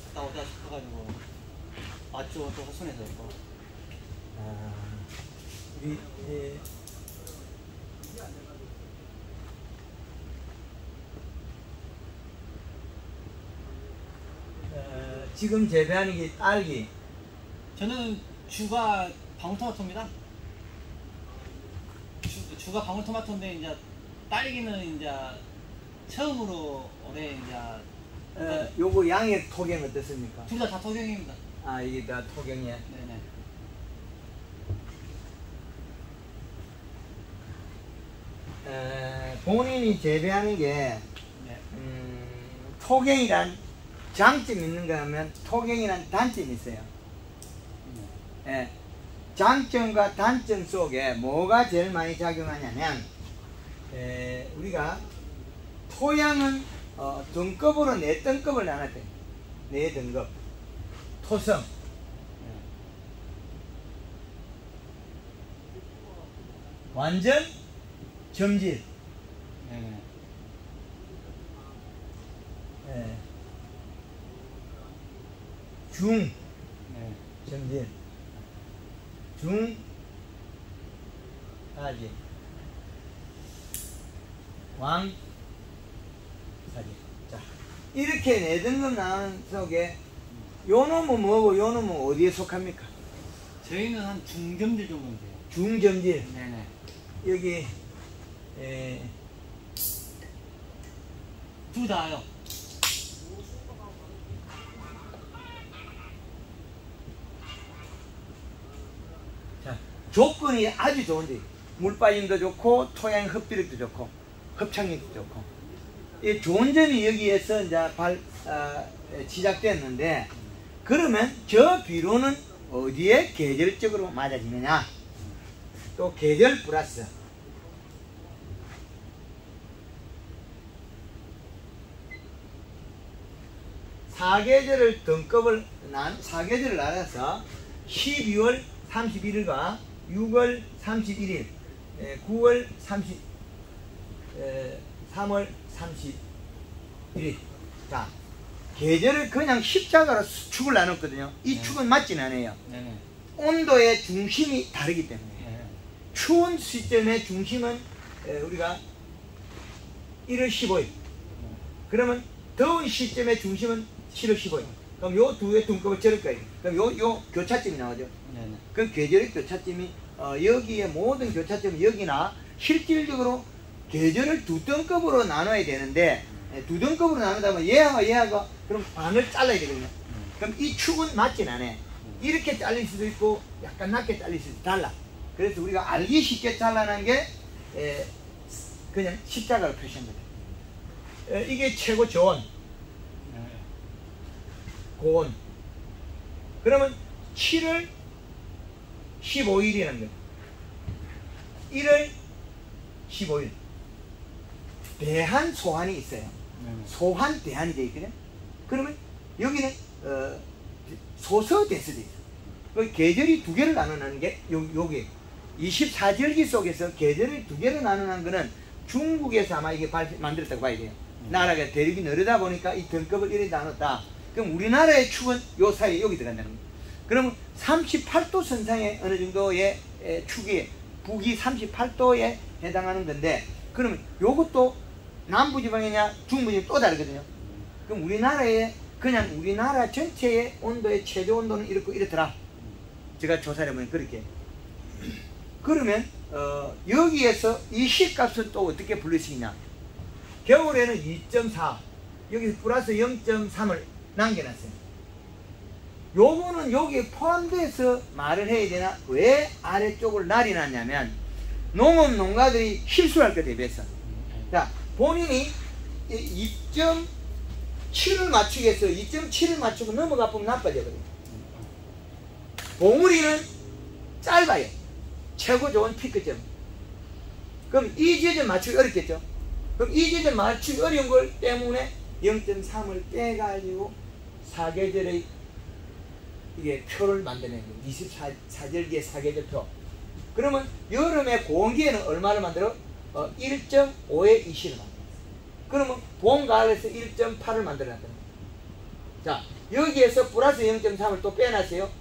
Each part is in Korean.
나오자 싶어가지고 왔죠. 또 호선에서 또. 우리 지금 재배하는 게 딸기. 저는 주가 방울토마토입니다. 주가 방울토마토인데 이제 딸기는 이제 처음으로 올해 이제 요거 양의 토경 어떻습니까? 둘 다 토경입니다. 아, 이게 다 토경이야. 네네. 본인이 재배하는 게 네. 토경이란 장점이 있는가 하면 토경이란 단점이 있어요. 장점과 단점 속에 뭐가 제일 많이 작용하냐면 우리가 토양은 등급으로 4등급을 나눴대. 4등급. 토성, 완전, 점질, 중, 점질, 중, 하지, 왕, 사지. 자, 이렇게 4등급 나온 속에 요 놈은 뭐고 요 놈은 어디에 속합니까? 저희는 한 중점질 정도 돼요. 중점질. 네네. 여기 둘 다요. 자, 조건이 아주 좋은데 물 빠짐도 좋고 토양 흡비력도 좋고 흡착력도 좋고 이 좋은 점이 여기에서 이제 시작됐는데 그러면 저 비료는 어디에 계절적으로 맞아지느냐? 또 계절 플러스 사계절을 등급을 사계절을 나눠서 12월 31일과 6월 31일, 9월 3월 31일. 자, 계절을 그냥 십자가로 축을 나눴거든요. 이 축은 맞지는 않아요. 네네. 온도의 중심이 다르기 때문에. 네. 추운 시점의 중심은 우리가 1월 15일. 그러면 더운 시점의 중심은 7월 15일. 그럼 요 두 개 등급을 적을 거예요. 그럼 요 교차점이 나오죠. 네네. 그 계절의 교차점이 여기에 모든 교차점이 여기나 실질적으로 계절을 2등급으로 나눠야 되는데 2등급으로 나누다 보면 얘하고 그럼 반을 잘라야 되거든요. 그럼 이 축은 맞진 않아요. 이렇게 잘릴 수도 있고 약간 낮게 잘릴 수도 있고 달라. 그래서 우리가 알기 쉽게 잘라낸 게 그냥 십자가로 표시한 거죠. 이게 최고 저온, 고온. 그러면 7월 15일이라는 거예요. 1월 15일. 대한 소환이 있어요. 소환 대한이 되어 있거든요. 그러면 여기는 소서대서도 있어요. 그 계절이 2개를 나누는 게 여기 24절기 속에서 계절을 2개로 나누는 거는 중국에서 아마 이게 만들었다고 봐야 돼요. 나라가 대륙이 넓다 보니까 이 등급을 이렇게 나눴다. 그럼 우리나라의 축은 요 사이에 여기 들어간다는 겁니다. 그러면 38도 선상에 어느 정도의 축이 북위 38도에 해당하는 건데 그러면 요것도 남부지방이냐 중부지방 또 다르거든요. 그럼 우리나라의 그냥 우리나라 전체의 온도의 최저 온도는 이렇더라. 제가 조사를 해보면 그렇게. 그러면 여기에서 이 시값은 또 어떻게 분류할 수 있냐? 겨울에는 2.4 여기 플러스 0.3을 남겨놨어요. 요거는 여기에 포함돼서 말을 해야 되나? 왜 아래쪽을 날이 났냐면 농업 농가들이 실수할 것 대비해서 자 본인이 2.7을 맞추기 위해서 2.7을 맞추고 넘어가 보면 나빠져거든요. 봉우리는 짧아요. 최고 좋은 피크점. 그럼 이 지점 맞추기 어렵겠죠. 그럼 이 지점 맞추기 어려운 걸 때문에 0.3을 빼가지고 사계절의 이게 표를 만드는 거예요. 24절기의 사계절표. 그러면 여름에 고온기에는 얼마를 만들어? 1.5에 20을 만들었어요. 그러면 봄, 가을에서 1.8을 만들어놨다는 거예요. 자, 여기에서 플러스 0.3을 또 빼놨어요.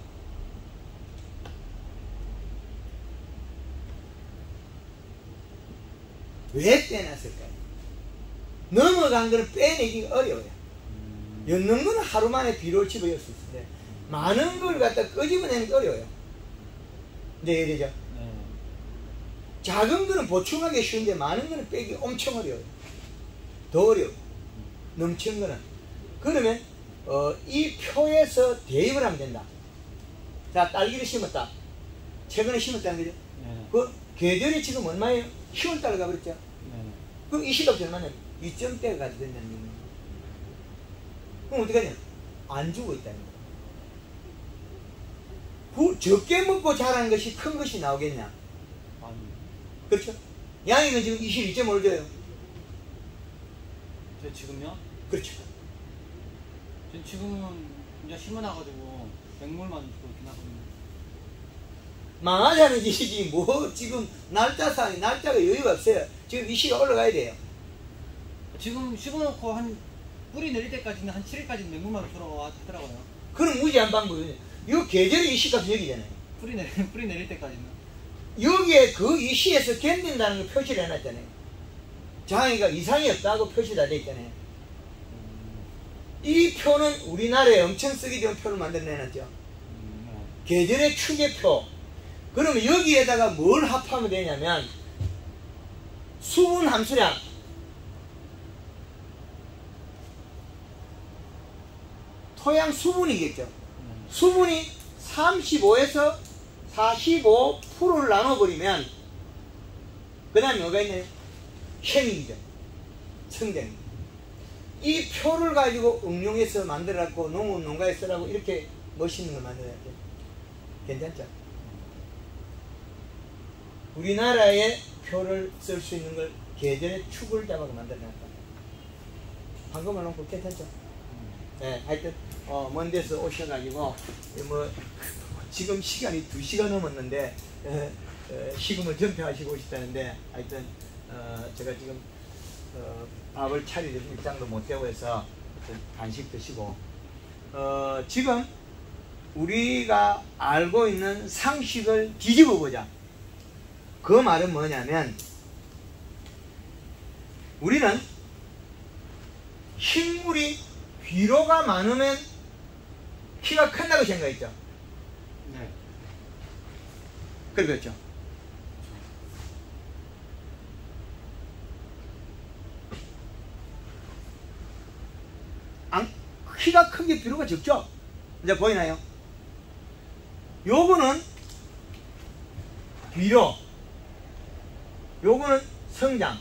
왜 빼놨을까요? 넘어간 거는 빼내기가 어려워요. 엮는 거는 하루 만에 비료를 집어넣을 수 있는데 많은 걸 갖다 끄집어내는 게 어려워요. 이제 이해되죠? 네. 작은 거는 보충하기 쉬운데 많은 거는 빼기 엄청 어려워요. 더 어려워요. 넘치는 거는. 그러면 이 표에서 대입을 하면 된다. 자, 딸기를 심었다. 최근에 심었다는 거죠. 네. 그 계절이 지금 얼마예요? 10월달 가버렸죠. 네. 그럼 이 시각 얼마냐? 2점대가 가도 된다는 얘기예요. 그럼 어떡하냐? 안 주고 있다는 거예요. 적게 먹고 자란 것이 큰 것이 나오겠냐? 아니. 그렇죠? 양이는 지금 21.5를 줘요. 저 지금요? 그렇죠. 전 지금은 이제 심어놔가지고 맹물만 주고 있긴 하거든요. 망하자는 짓이지 뭐 지금 날짜상이 날짜가 여유가 없어요. 지금 이 시가 올라가야 돼요. 지금 심어놓고 한 뿌리 내릴 때까지는 한 7일까지는 맹물만 주러 하더라고요. 그럼 무지한 방법이에요. 이 계절이 이 시값 여기잖아요. 뿌리 내릴 때까지는. 여기에 그 이 시에서 견딘다는 걸 표시를 해놨잖아요. 장애가 이상이 없다고 표시가 돼 있잖아요. 이 표는 우리나라에 엄청 쓰기 좋은 표를 만들어내놨죠. 계절의 추계표. 그러면 여기에다가 뭘 합하면 되냐면 수분 함수량, 토양 수분이겠죠. 수분이 35에서 45%를 나눠버리면 그 다음에 뭐가 있나요? 행위죠. 성장. 이 표를 가지고 응용해서 만들어갖고 농가에 쓰라고 이렇게 멋있는 걸 만들어놨죠. 괜찮죠? 우리나라의 표를 쓸 수 있는 걸 계절의 축을 잡아서 만들어놨다. 방금만 놓고 괜찮죠? 네, 하여튼 먼 데서 오셔가지고 뭐 지금 시간이 2시가 넘었는데 식음을 전폐하시고 오셨다는데 하여튼 제가 지금 밥을 차릴 입장도 못 되고 해서 간식 드시고 지금 우리가 알고 있는 상식을 뒤집어 보자. 그 말은 뭐냐면 우리는 식물이 비료가 많으면 키가 큰다고 생각했죠. 네. 그렇죠. 키가 큰 게 비료가 적죠. 이제 보이나요? 요거는 비료, 요거는 성장,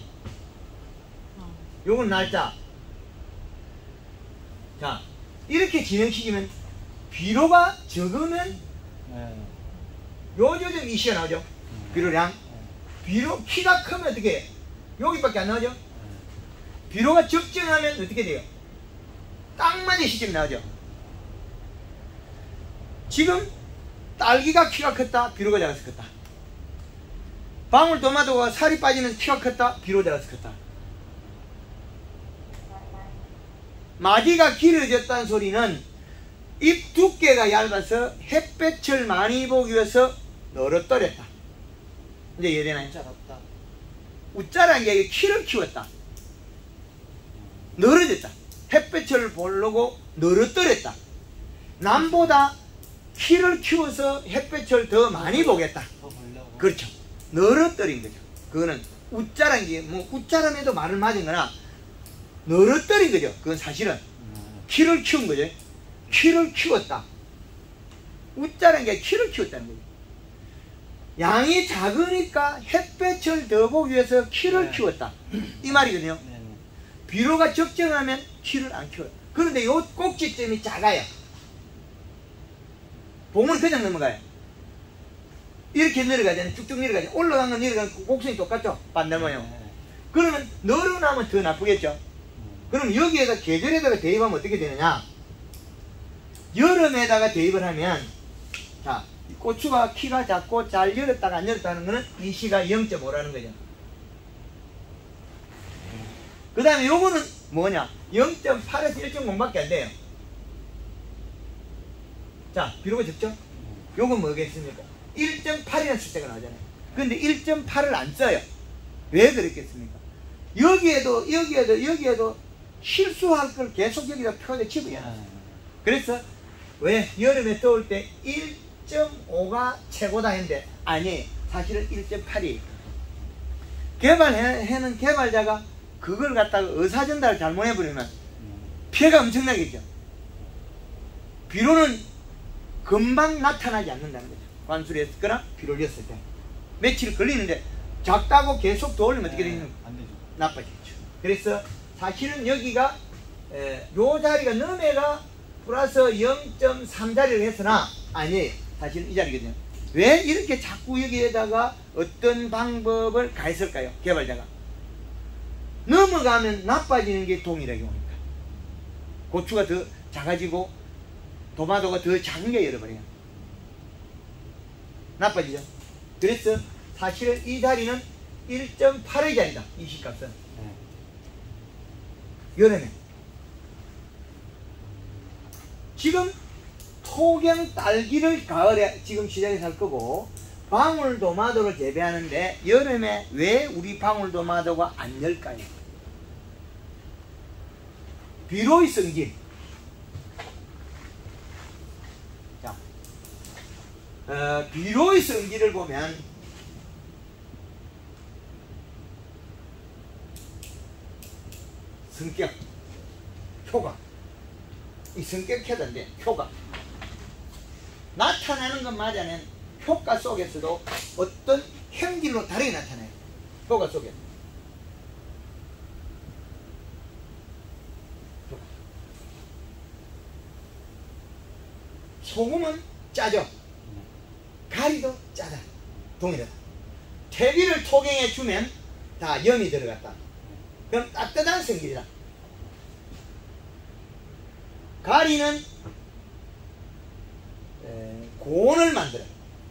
요건 날짜. 자, 이렇게 진행시키면 비료가 적으면 네. 요저점 이시가 나오죠. 비료량. 비료 키가 크면 어떻게 해요? 여기밖에 안 나오죠. 비료가 적정하면 어떻게 돼요? 딱 맞은 시점이 나오죠. 지금 딸기가 키가 컸다, 비료가 작아서 컸다. 방울토마토가 살이 빠지면 키가 컸다, 비료가 작아서 컸다. 마디가 길어졌다는 소리는 잎 두께가 얇아서 햇볕을 많이 보기 위해서 늘어뜨렸다. 이제 이해되나요? 자랐다. 웃자란 게 키를 키웠다. 늘어졌다. 햇볕을 보려고 늘어뜨렸다. 남보다 키를 키워서 햇볕을 더 많이 보겠다. 더 보려고. 그렇죠. 늘어뜨린 거죠. 그거는 웃자란 게 뭐 웃자람에도 말을 맞은 거나 늘어뜨린 거죠. 그건 사실은 키를 키운 거죠. 키를 키웠다. 웃자란 게 키를 키웠다는 거죠. 양이 작으니까 햇볕을 더 보기 위해서 키를 네. 키웠다. 이 말이거든요. 네. 비료가 적정하면 키를 안 키워요. 그런데 요 꼭지점이 작아요. 봉은 그냥 넘어가요. 이렇게 내려가잖아요. 쭉쭉 내려가잖아요. 올라간 건 내려가는 곡선이 똑같죠. 반대 모양. 네. 그러면 늘어나면 더 나쁘겠죠. 그럼 여기에다 계절에다가 대입하면 어떻게 되느냐? 여름에다가 대입을 하면 자, 고추가 키가 작고 잘 열었다가 안 열었다는 거는 이 시가 0.5라는 거죠. 그 다음에 요거는 뭐냐? 0.8에서 1.0밖에 안 돼요. 자, 비로가 적죠? 요건 뭐겠습니까? 1.8이라는 숫자가 나오잖아요. 근데 1.8을 안 써요. 왜 그랬겠습니까? 여기에도 실수할 걸 계속 여기다 표에 집어요. 그래서 왜 여름에 더울 때 1.5가 최고다 했는데 아니, 사실은 1.8이 개발해는 개발자가 그걸 갖다가 의사전달을 잘못해버리면 피해가 엄청나겠죠. 비로는 금방 나타나지 않는다는 거죠. 관수를 했거나 비료를 했을 때 며칠 걸리는데 작다고 계속 더 올리면 어떻게 되는 안 되죠. 나빠지죠. 그래서 사실은 여기가 요 자리가 너네가 플러스 0.3자리를 했으나 아니, 사실은 이 자리거든요. 왜 이렇게 자꾸 여기에다가 어떤 방법을 가했을까요? 개발자가 넘어가면 나빠지는 게 동일하게 오니까 고추가 더 작아지고 도마도가 더 작은 게 열어버려요. 나빠지죠. 그래서 사실은 이 자리는 1.8의 자리다. 이 시값은 여름에 지금 토경 딸기를 가을에 지금 시장에 살 거고 방울도마도를 재배하는데 여름에 왜 우리 방울도마도가 안 열까요? 비로의 성질. 자, 비로의 성질을 보면 성격, 효과. 이 성격 효과인데 효과. 나타나는 것 맞아는 효과 속에서도 어떤 행질로 다르게 나타나요. 효과 속에. 소금은 짜죠. 가리도 짜다. 동일하다. 퇴비를 토경에 주면 다 염이 들어갔다. 그럼 따뜻한 성질이다. 가리는 고온을 만들어요.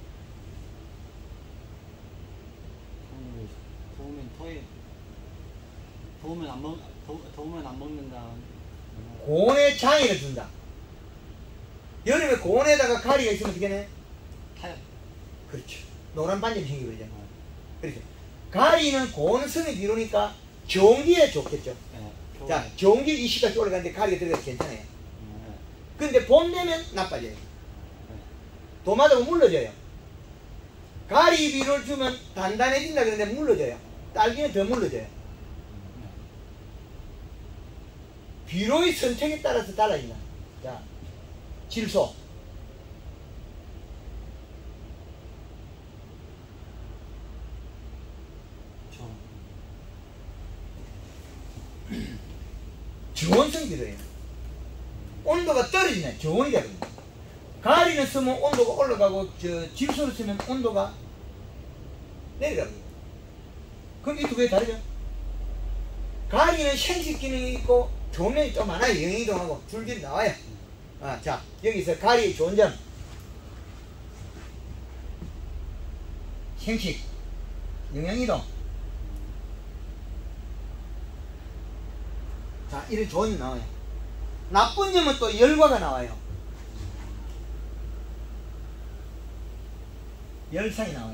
더우면 안 먹는다. 고온에 장애를 준다. 여름에 고온에다가 가리가 있으면 어떻게 해? 타요. 그렇죠. 노란 반점이 생기거든요. 그렇죠. 가리는 고온성이 비로니까 전기에 좋겠죠. 네, 자, 전기 이 시까지 올라가는데 가리가 들어가도 괜찮아요. 근데 봄 되면 나빠져요. 도마도가 물러져요. 가리 비료를 주면 단단해진다 그러는데 물러져요. 딸기는 더 물러져요. 비료의 선택에 따라서 달라진다. 자, 질소. 저온성 비료예요. 온도가 떨어지면 저온이 되거든요. 가리는 쓰면 온도가 올라가고 질소를 쓰면 온도가 내려갑니다. 그럼 이 두 개 다르죠? 가리는 생식 기능이 있고 조명이 좀 많아요. 영양이동하고 줄줄이 나와요. 자, 여기서 가리의 좋은 점. 생식, 영양이동. 자, 이런 좋은 점 나와요. 나쁜 점은 또 열과가 나와요. 열상이 나와요.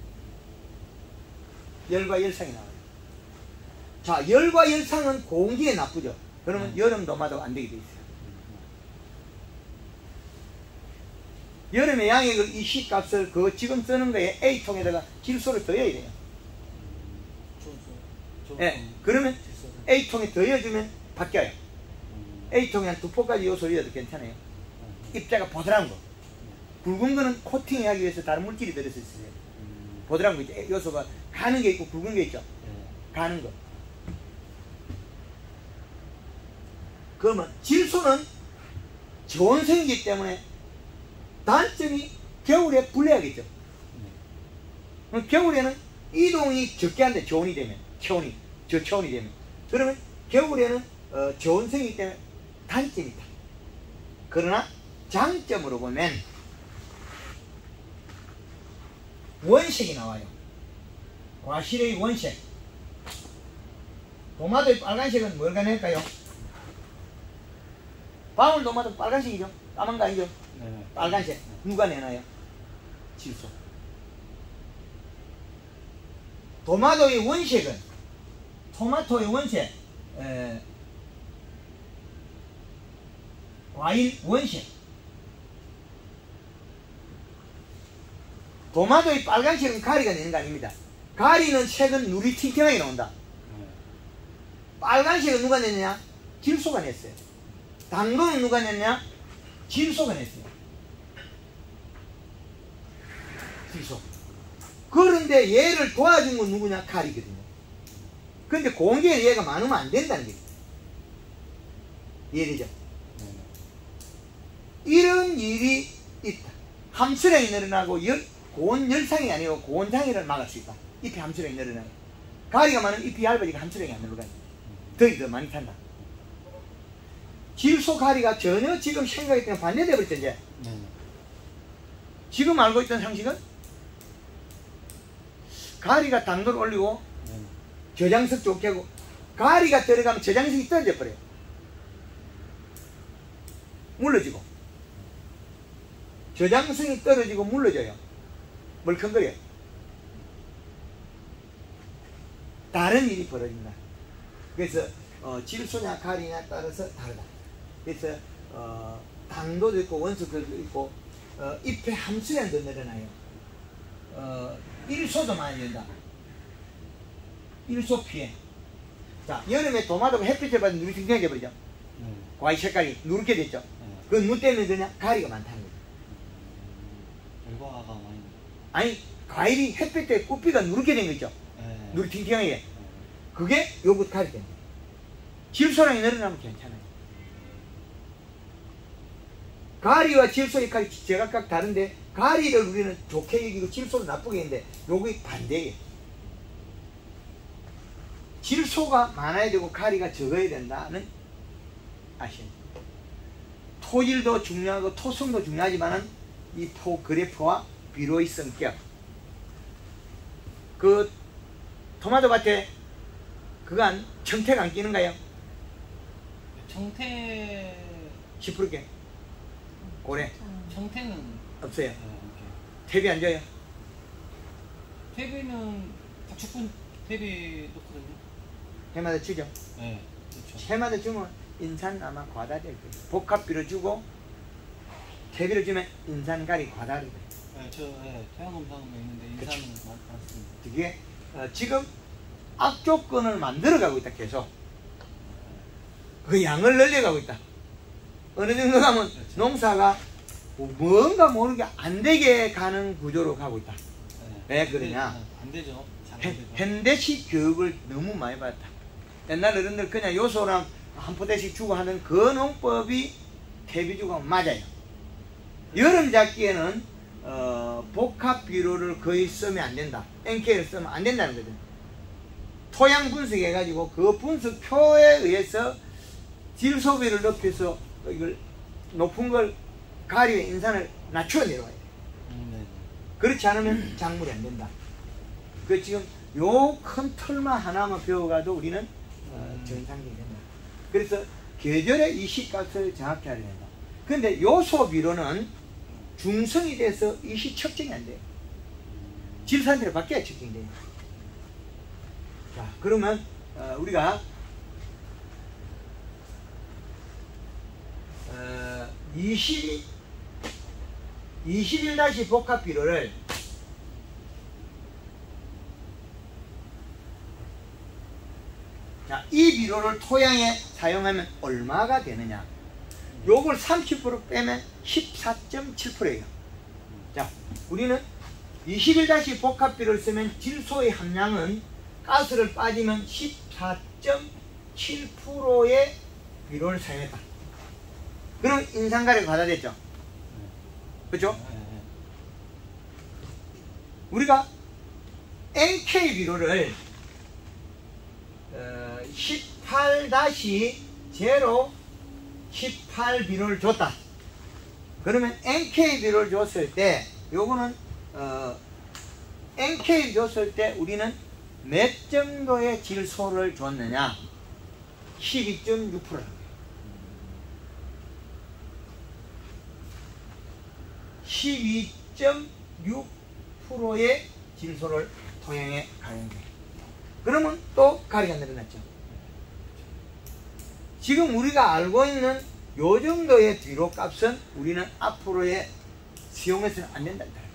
열과 열상이 나와요. 자, 열과 열상은 공기에 나쁘죠. 그러면 여름 도마도가 안 되게 돼 있어요. 여름에 양액을 이 C값을 그 지금 쓰는 거에 A통에다가 질소를 더해야 돼요. 예, 그러면 A통에 더해주면 바뀌어요. A통에 한 2포까지 요소를 넣어도 괜찮아요. 입자가 보드란 거. 굵은 거는 코팅하기 위해서 다른 물질이 들어서 있어요. 보드란 거 있죠. 요소가 가는 게 있고 굵은 게 있죠. 가는 거. 그러면 질소는 저온성이기 때문에 단점이 겨울에 불려야겠죠. 그럼 겨울에는 이동이 적게 한대. 저온이 되면 저초온이 되면 그러면 겨울에는 저온성이기 때문에 단점이 있다. 그러나 장점으로 보면 원색이 나와요. 과실의 원색. 도마도의 빨간색은 뭘 가능할까요? 방울도마도 빨간색이죠. 까만 거 아니죠? 네. 빨간색. 누가 내놔요? 질소. 토마토의 원색은, 토마토의 원색, 과일 원색. 토마토의 빨간색은 가리가 내는 거 아닙니다. 가리는 색은 누리 팅팅하게 나온다. 빨간색은 누가 냈냐? 질소가 냈어요. 당도는 누가 냈냐? 질소가 냈어요. 질소. 그런데 얘를 도와준 건 누구냐? 가리거든요. 근데 공기에 얘가 많으면 안 된다는 거죠. 이해되죠? 이런 일이 있다. 함수량이 늘어나고 고온 열상이 아니고 고온 장애를 막을 수 있다. 잎이 함수량이 늘어나요. 가리가 많으면 잎이 얇아지니까 함수량이 안 늘어가요. 더 많이 탄다. 질소 가리가 전혀 지금 생각이 때문에 반대되어 버렸죠, 이제. 지금 알고 있던 상식은 가리가 당도를 올리고 저장성 좋게 하고, 가리가 들어가면 저장성이 떨어져 버려요. 물러지고. 저장성이 떨어지고 물러져요. 멀컹거려요. 다른 일이 벌어진다. 그래서 질소냐 가리냐 따라서 다르다. 그래서 당도도 있고 원소도 있고 잎의 함수량도 늘어나요. 일소도 많이 된다. 일소 피해. 자, 여름에 토마토가 햇빛을 받으면 눈이 팅팅하게 버리죠. 과일 색깔이 누렇게 됐죠. 그 눈 때문에 그냥 가리가 많다는 거죠. 결과가 많이. 아니, 과일이 햇빛 때 꽃피가 누렇게 된 거 있죠. 눈이 팅팅하게. 그게 요것 가리 때문에. 질소량이 늘어나면 괜찮아요. 가리와 질소 역할이 제각각 다른데, 가리를 우리는 좋게 여기고 질소를 나쁘게 했는데 요게 반대예요. 질소가 많아야 되고 가리가 적어야 된다는 아시죠? 토질도 중요하고 토성도 중요하지만은 이 그래프와 비로의 성격. 그 토마토 밭에 그간 청태가 안 끼는가요? 청태 10%게 고래 청태는 없어요. 퇴비 안 줘요? 퇴비는 축분 퇴비 넣거든요. 해마다 주죠. 네, 그렇죠. 해마다 주면 인산 아마 과다될 거예요. 복합비를 주고 퇴비를 주면 인산 가리 과다를 돼요. 네, 저 태양검사는 있는데 인산은 많습니다. 이게 지금 악조건을 만들어가고 있다. 계속 그 양을 늘려가고 있다. 어느 정도 가면 그렇죠. 농사가 뭔가 모르게 안 되게 가는 구조로 가고 있다. 왜 그러냐? 안 되죠. 잘 안 되죠. 현대식 교육을 너무 많이 받았다. 옛날 어른들 그냥 요소랑 한 포대씩 주고 하는 그 농법이 퇴비 주고 맞아요. 여름 잡기에는 복합 비료를 거의 쓰면 안 된다. NK를 쓰면 안 된다는 거죠. 토양 분석해가지고 그 분석표에 의해서 질소비를 높여서 이걸 높은 걸 가리의 인산을 낮추어 내려와야 돼. 네. 그렇지 않으면 작물이 안 된다. 그 지금 요 큰 틀만 하나만 배워가도 우리는 정상적이 된다. 그래서 계절의 이시값을 정확히 알아야 된다. 근데 요소 비료는 중성이 돼서 이시 측정이 안 돼요. 질산대로 바뀌어야 측정이 돼요. 자, 그러면 우리가 21- 복합 비료를 자, 이 비료를 토양에 사용하면 얼마가 되느냐? 요걸 30% 빼면 14.7%예요. 자, 우리는 21- 복합 비료를 쓰면 질소의 함량은 가스를 빠지면 14.7%의 비료를 사용했다. 그럼 인산가리가 과다됐죠? 그렇죠? 우리가 NK 비료를 18-0 비료를 줬다. 그러면 NK 비료를 줬을 때 요거는 NK 줬을 때 우리는 몇 정도의 질소를 줬느냐? 12.6%. 12.6%의 질소를 토양에 가용해. 그러면 또 가리가 늘어났죠. 지금 우리가 알고 있는 요 정도의 비료 값은 우리는 앞으로의 수용해서는 안 된다는 거예요.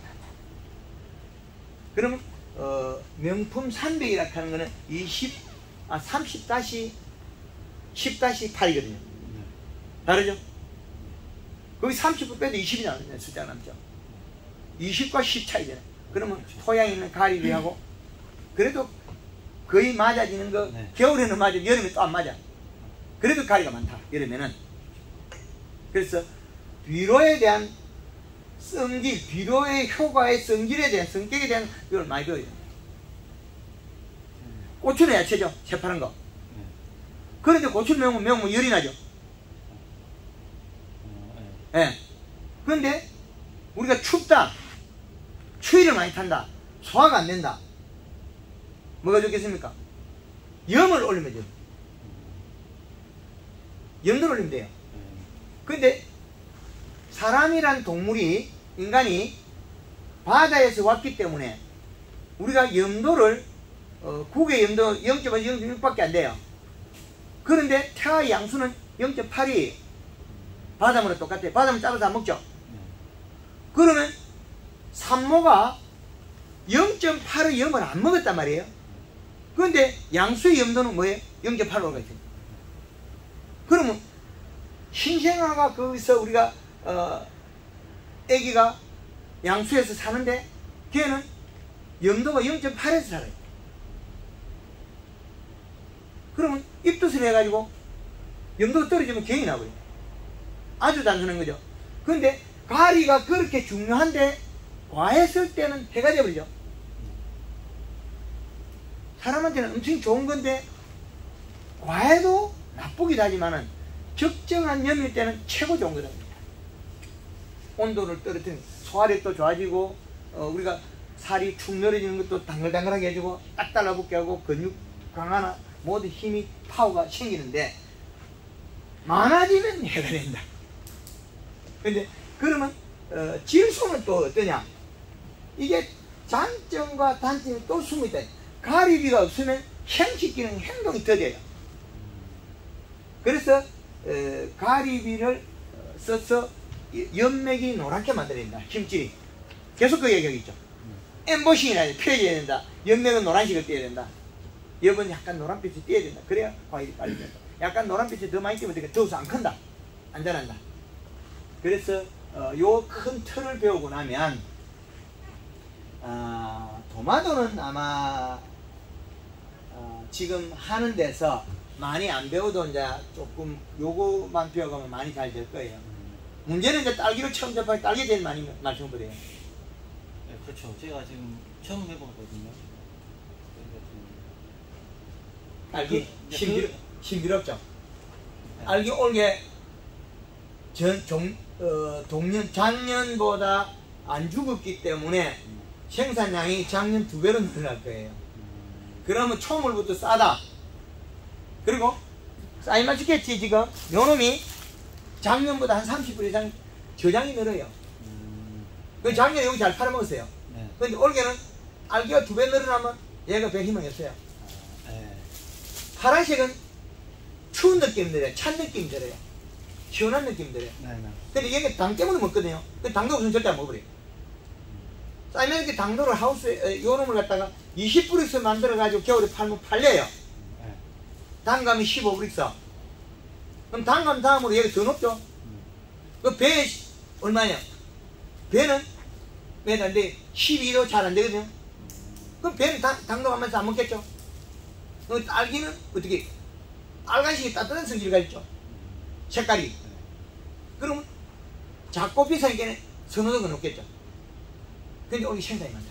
그러면 명품 300이라고 하는 거는 30-10-8이거든요. 다르죠? 거기 30% 빼도 20이 나오는 숫자가 남죠. 20과 10 차이잖아요. 그러면 토양에 있는 가리비하고 그래도 거의 맞아지는 거, 네. 겨울에는 맞아, 여름에 또 안 맞아. 그래도 가리가 많다, 여름에는. 그래서 비료에 대한 성질, 비료의 효과의 성질에 대한, 성격에 대한 이걸 많이 배워야 돼요. 고추는 야채죠, 새파란 거. 그런데 고추를 매우면 열이 나죠. 예. 그런데 우리가 춥다, 추위를 많이 탄다, 소화가 안 된다. 뭐가 좋겠습니까? 염을 올리면 돼요. 염도를 올리면 돼요. 근데 사람이란 동물이, 인간이 바다에서 왔기 때문에 우리가 염도를 국의 염도 0.5, 0.6밖에 안 돼요. 그런데 태아의 양수는 0.8이 바닷물과 똑같아요. 바닷물 따라서 안 먹죠. 그러면 산모가 0.8의 염을 안 먹었단 말이에요. 그런데 양수의 염도는 뭐예요? 0.8로 가 있어요. 그러면 신생아가 거기서 우리가 아기가 양수에서 사는데 걔는 염도가 0.8에서 살아요. 그러면 입덧을 해가지고 염도가 떨어지면 갱이 나버려요. 아주 단순한 거죠. 그런데 가리가 그렇게 중요한데 과했을 때는 해가 되버리죠. 사람한테는 엄청 좋은 건데 과해도 나쁘기도 하지만은 적정한 염일 때는 최고 좋은 거다. 온도를 떨어뜨리는 소화력도 좋아지고 우리가 살이 축 늘어지는 것도 당글당글하게 해주고 딱 달라붙게 하고 근육 강화나 모든 힘이 파워가 생기는데 많아지면 해가 된다. 근데 그러면 질소는 또 어떠냐? 이게 장점과 단점이 또 숨어있다. 가리비가 없으면 형식기능 행동이 더뎌요. 그래서 가리비를 써서 연맥이 노랗게 만들어야 된다. 힘줄이 계속 그 얘기가 있죠. 엠보싱이라 펴져야 된다. 연맥은 노란색을 띄어야 된다. 엽은 약간 노란빛이 띄어야 된다. 그래야 과일이 빨리 된다. 약간 노란빛이 더 많이 띄면 더워서 안 큰다. 안 자란다. 그래서 요 큰 틀을 배우고 나면 도마도는 아마 지금 하는 데서 많이 안 배워도 이제 조금 요거만 배워가면 많이 잘 될 거예요. 문제는 이제 딸기를 처음 접할 때 딸기에 대해 많이 말씀드려요. 네, 그렇죠. 제가 지금 처음 해보거든요. 딸기 신비롭죠. 네. 딸기 올게 작년보다 안 죽었기 때문에 생산량이 작년 2배로 늘어날 거예요. 그러면 초물부터 싸다. 그리고 싸이마치겠지. 지금 요놈이 작년보다 한 30% 이상 저장이 늘어요. 그 작년에 여기 잘 팔아먹었어요. 네. 근데 올해는 알기가 2배 늘어나면 얘가 별 희망이 없어요. 네. 파란색은 추운 느낌 들어요. 찬 느낌 들어요. 시원한 느낌 들어요. 네. 근데 얘가 당 때문에 먹거든요. 근데 당도 없으면 절대 안 먹어버려요. 싸이면 이렇게 당도를 하우스에 요놈을 갖다가 20브릭스 만들어가지고 겨울에 팔면 팔려요. 단감이 15브릭스. 그럼 단감 다음으로 얘가 더 높죠? 그 배 얼마냐? 배는 매달인데 12도 잘 안 되거든요. 그럼 배는 당도하면서 안 먹겠죠? 딸기는 어떻게? 빨간색이 따뜻한 성질을 가졌죠? 색깔이. 그러면 작고 비싸니까 선호도가 높겠죠? 근데 올게 생산이 많다.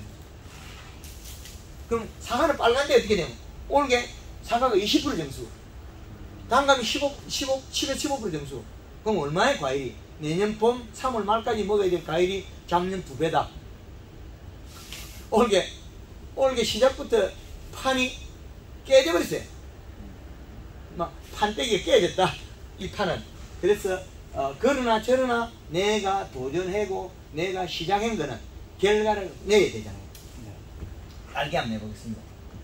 그럼 사과는 빨간데 어떻게 되면? 올게 사과가 20% 정수. 단감이 15% 정수. 그럼 얼마의 과일이? 내년 봄 3월 말까지 먹어야 될 과일이 작년 2배다. 올게 시작부터 판이 깨져버렸어요. 막 판때기가 깨졌다. 이 판은. 그래서 그러나 저러나 내가 도전하고 내가 시작한 거는 결과를 내야 되잖아요. 딸기 한번 해보겠습니다.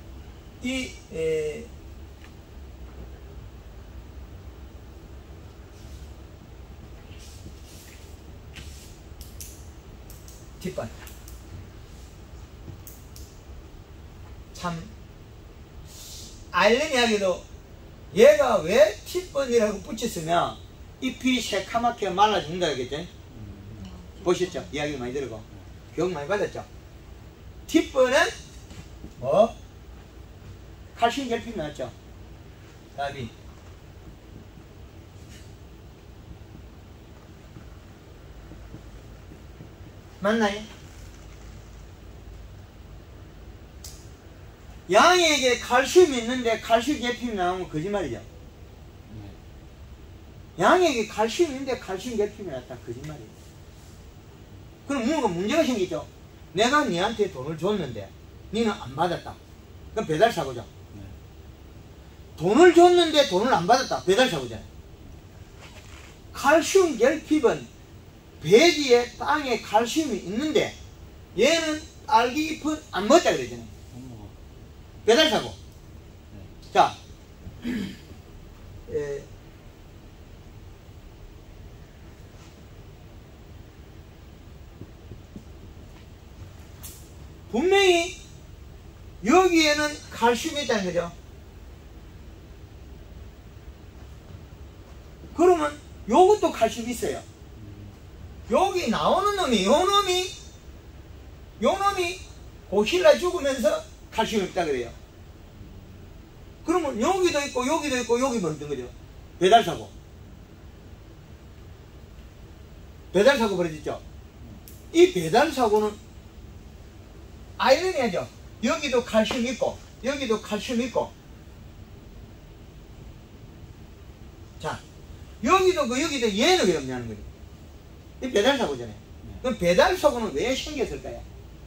뒷발. 참 아이러니하게도 얘가 왜 뒷번이라고 붙였으면 잎이 새카맣게 말라 죽는다 했겠죠? 보셨죠? 이야기 많이 들고 교육 많이 받았죠? 뒷번은 뭐? 칼슘 결핍이 나왔죠? 답이 맞나요? 양에게 칼슘이 있는데 칼슘 결핍이 나오면 거짓말이죠. 양에게 칼슘이 있는데 칼슘 결핍이 났다. 거짓말이에요. 그럼 뭔가 문제가 생기죠. 내가 니한테 돈을 줬는데 니는 안 받았다. 그럼 배달사고죠. 돈을 줬는데 돈을 안 받았다. 배달사고잖아요. 칼슘 결핍은 배지에 땅에 칼슘이 있는데 얘는 딸기 잎은 안 먹었다 그러잖아요. 배달사고. 자, 분명히 여기에는 칼슘이 있다는 거죠. 그러면 요것도 칼슘이 있어요. 여기 나오는 놈이 요 놈이 고실라 죽으면서 칼슘이 없다 그래요. 그러면 여기도 있고 여기도 있고 여기 먹는 거죠. 배달사고. 배달사고 벌어졌죠. 이 배달사고는 아이러니하죠. 여기도 칼슘 있고 여기도 칼슘 있고 자 여기도 여기도 얘는 왜 없냐는 거죠. 이 배달사고잖아요. 그럼 배달사고는 왜 생겼을까요?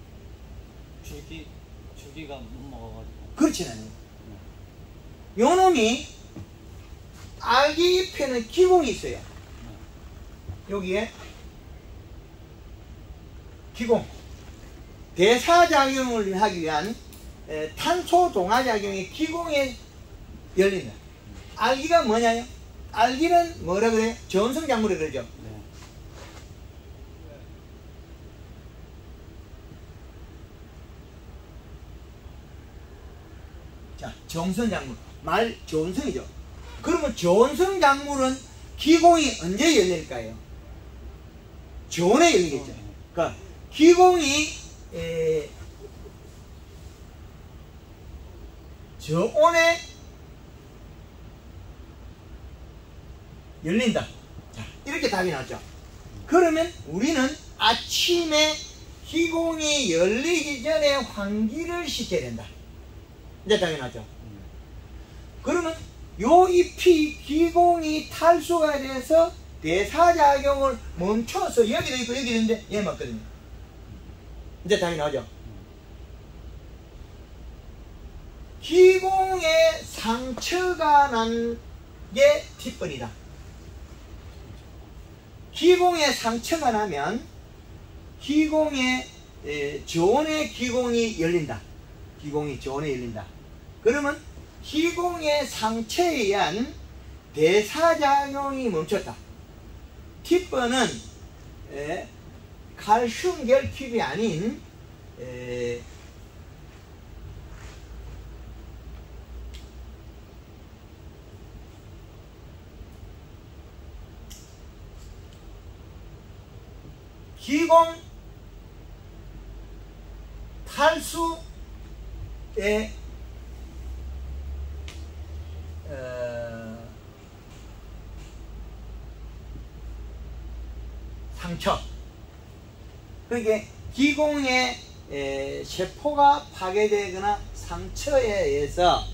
줄기가 못 먹어가지고. 그렇진 않아요. 요 놈이 딸기 잎에는 기공이 있어요. 여기에 기공. 대사작용을 하기 위한 탄소 동화작용의 기공에 열린다. 딸기가 뭐냐요? 딸기는 뭐라 그래요? 전성작물이라 그러죠. 자, 정성작물. 말 전성이죠. 그러면 전성작물은 기공이 언제 열릴까요? 전에 열리겠죠. 그러니까 기공이 저온에 열린다. 자, 이렇게 답이 나왔죠. 그러면 우리는 아침에 기공이 열리기 전에 환기를 시켜야 된다. 이제 답이 나왔죠. 그러면 요 잎이 기공이 탈수가 돼서 대사작용을 멈춰서 여기도 있고 여기도 있는데 얘 맞거든요. 이제 답이 나오죠. 기공에 상처가 난 게 뒷번이다. 기공에 상처가 나면 기공에 저온의 기공이 열린다. 기공이 저온에 열린다. 그러면 기공의 상처에 의한 대사작용이 멈췄다. 뒷번은 칼슘 결핍이 아닌 기공 탈수의 상처. 그게 기공의 세포가 파괴되거나 상처에 의해서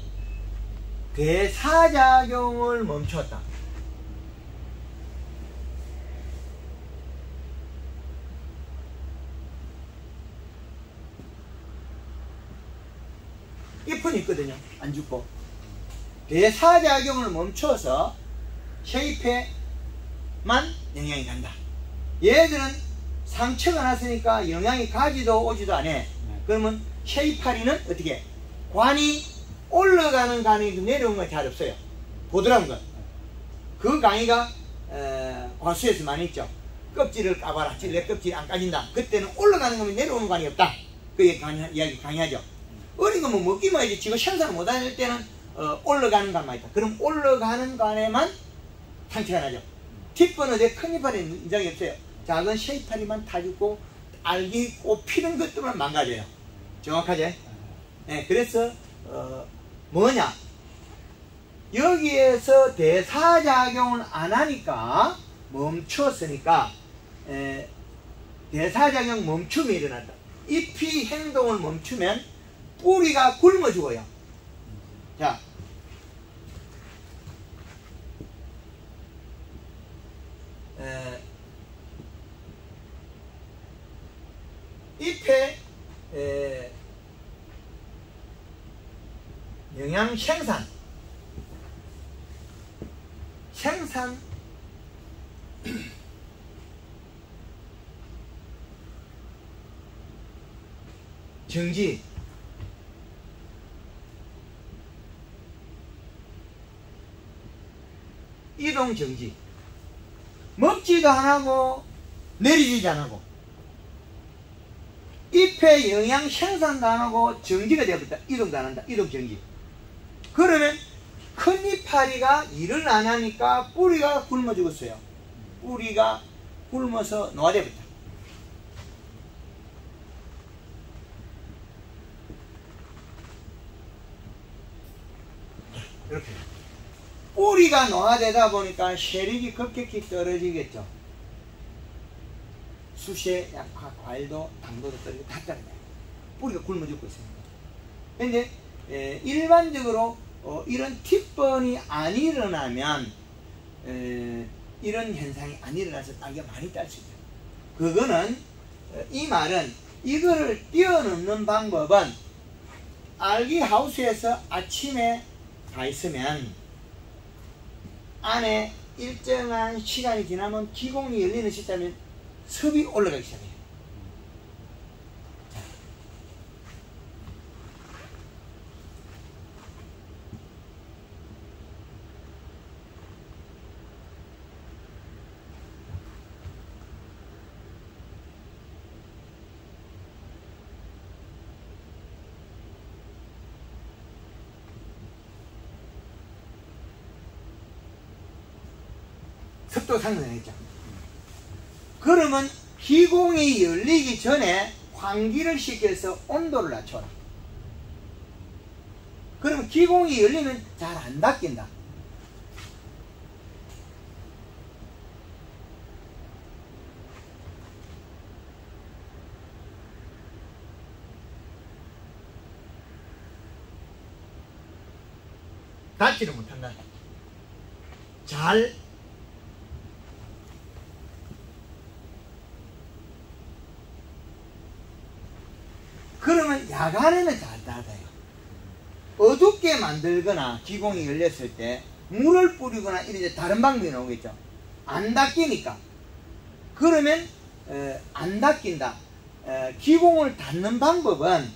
대사작용을 멈췄다. 잎은 있거든요. 안 죽고. 대사작용을 멈춰서 쉐잎에 영향이 간다. 얘들은 상처가 났으니까 영향이 가지도 오지도 않아. 그러면 쉐이파리는 어떻게? 관이 올라가는 간이 내려오는 건 잘 없어요. 보드라운 건. 그 강의가 과수에서 많이 있죠. 껍질을 까봐라. 내 껍질이 안 까진다. 그때는 올라가는 거면 내려오는 관이 없다. 그 이야기 강의하죠. 어린 거면 먹기만 하지. 지금 생산을 못할 때는 올라가는 간만 있다. 그럼 올라가는 간에만 상처가 나죠. 뒷번호에 큰 이파리 있는 적이 없어요. 작은 쉐이파리만 타죽고 알기 꼽히는 것들만 망가져요. 정확하죠? 네, 그래서 뭐냐? 여기에서 대사작용을 안 하니까 멈췄으니까 대사작용 멈춤이 일어난다. 잎이 행동을 멈추면 뿌리가 굶어 죽어요. 자, 잎의 영양 생산 정지 이동 정지 먹지도 안 하고 내리지도 안 하고 잎의 영양 생산도 안 하고 정지가 되어버렸다. 이동도 안 한다. 이동 정지. 그러면 큰 이파리가 일을 안 하니까 뿌리가 굶어 죽었어요. 뿌리가 굶어서 노화되어 버렸다. 이렇게 뿌리가 노화되다 보니까 세력이 급격히 떨어지겠죠. 수시에 약화, 과일도 당도도 떨어지고 다 떨어져요. 뿌리가 굶어 죽고 있습니다. 근데 일반적으로 이런 팁번이 안 일어나면 이런 현상이 안 일어나서 딸기가 많이 딸 수 있어요. 그거는 이 말은 이거를 뛰어넘는 방법은 알기 하우스에서 아침에 가 있으면 안에 일정한 시간이 지나면 기공이 열리는 시점에 습이 올라가기 시작해요. 습도 상승했죠. 그러면 기공이 열리기 전에 환기를 시켜서 온도를 낮춰라. 그러면 기공이 열리면 잘 안 닦인다. 닫지를 못한다. 잘 그러면 야간에는 잘 닫아요. 어둡게 만들거나 기공이 열렸을 때 물을 뿌리거나 이런 다른 방법이 나오겠죠. 안 닦이니까. 그러면 안 닦인다. 기공을 닫는 방법은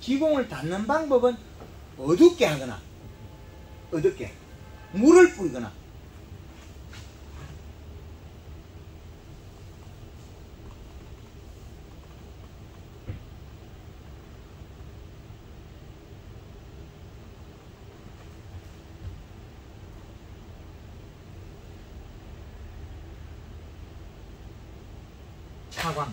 어둡게 하거나 어둡게 물을 뿌리거나 차광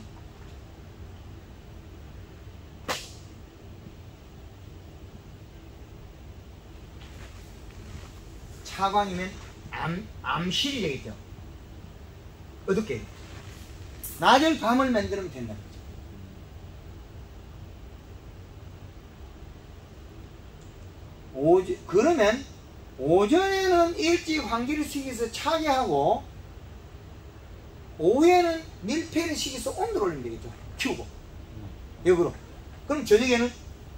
차광이면 암실이 되겠죠. 어둡게 낮을 밤을 만들면 된다. 그러면 오전에는 일찍 환기를 시켜서 차게 하고 오후에는 밀폐를 시켜서 온도를 올리면 되겠죠. 키우고 역으로. 그럼 저녁에는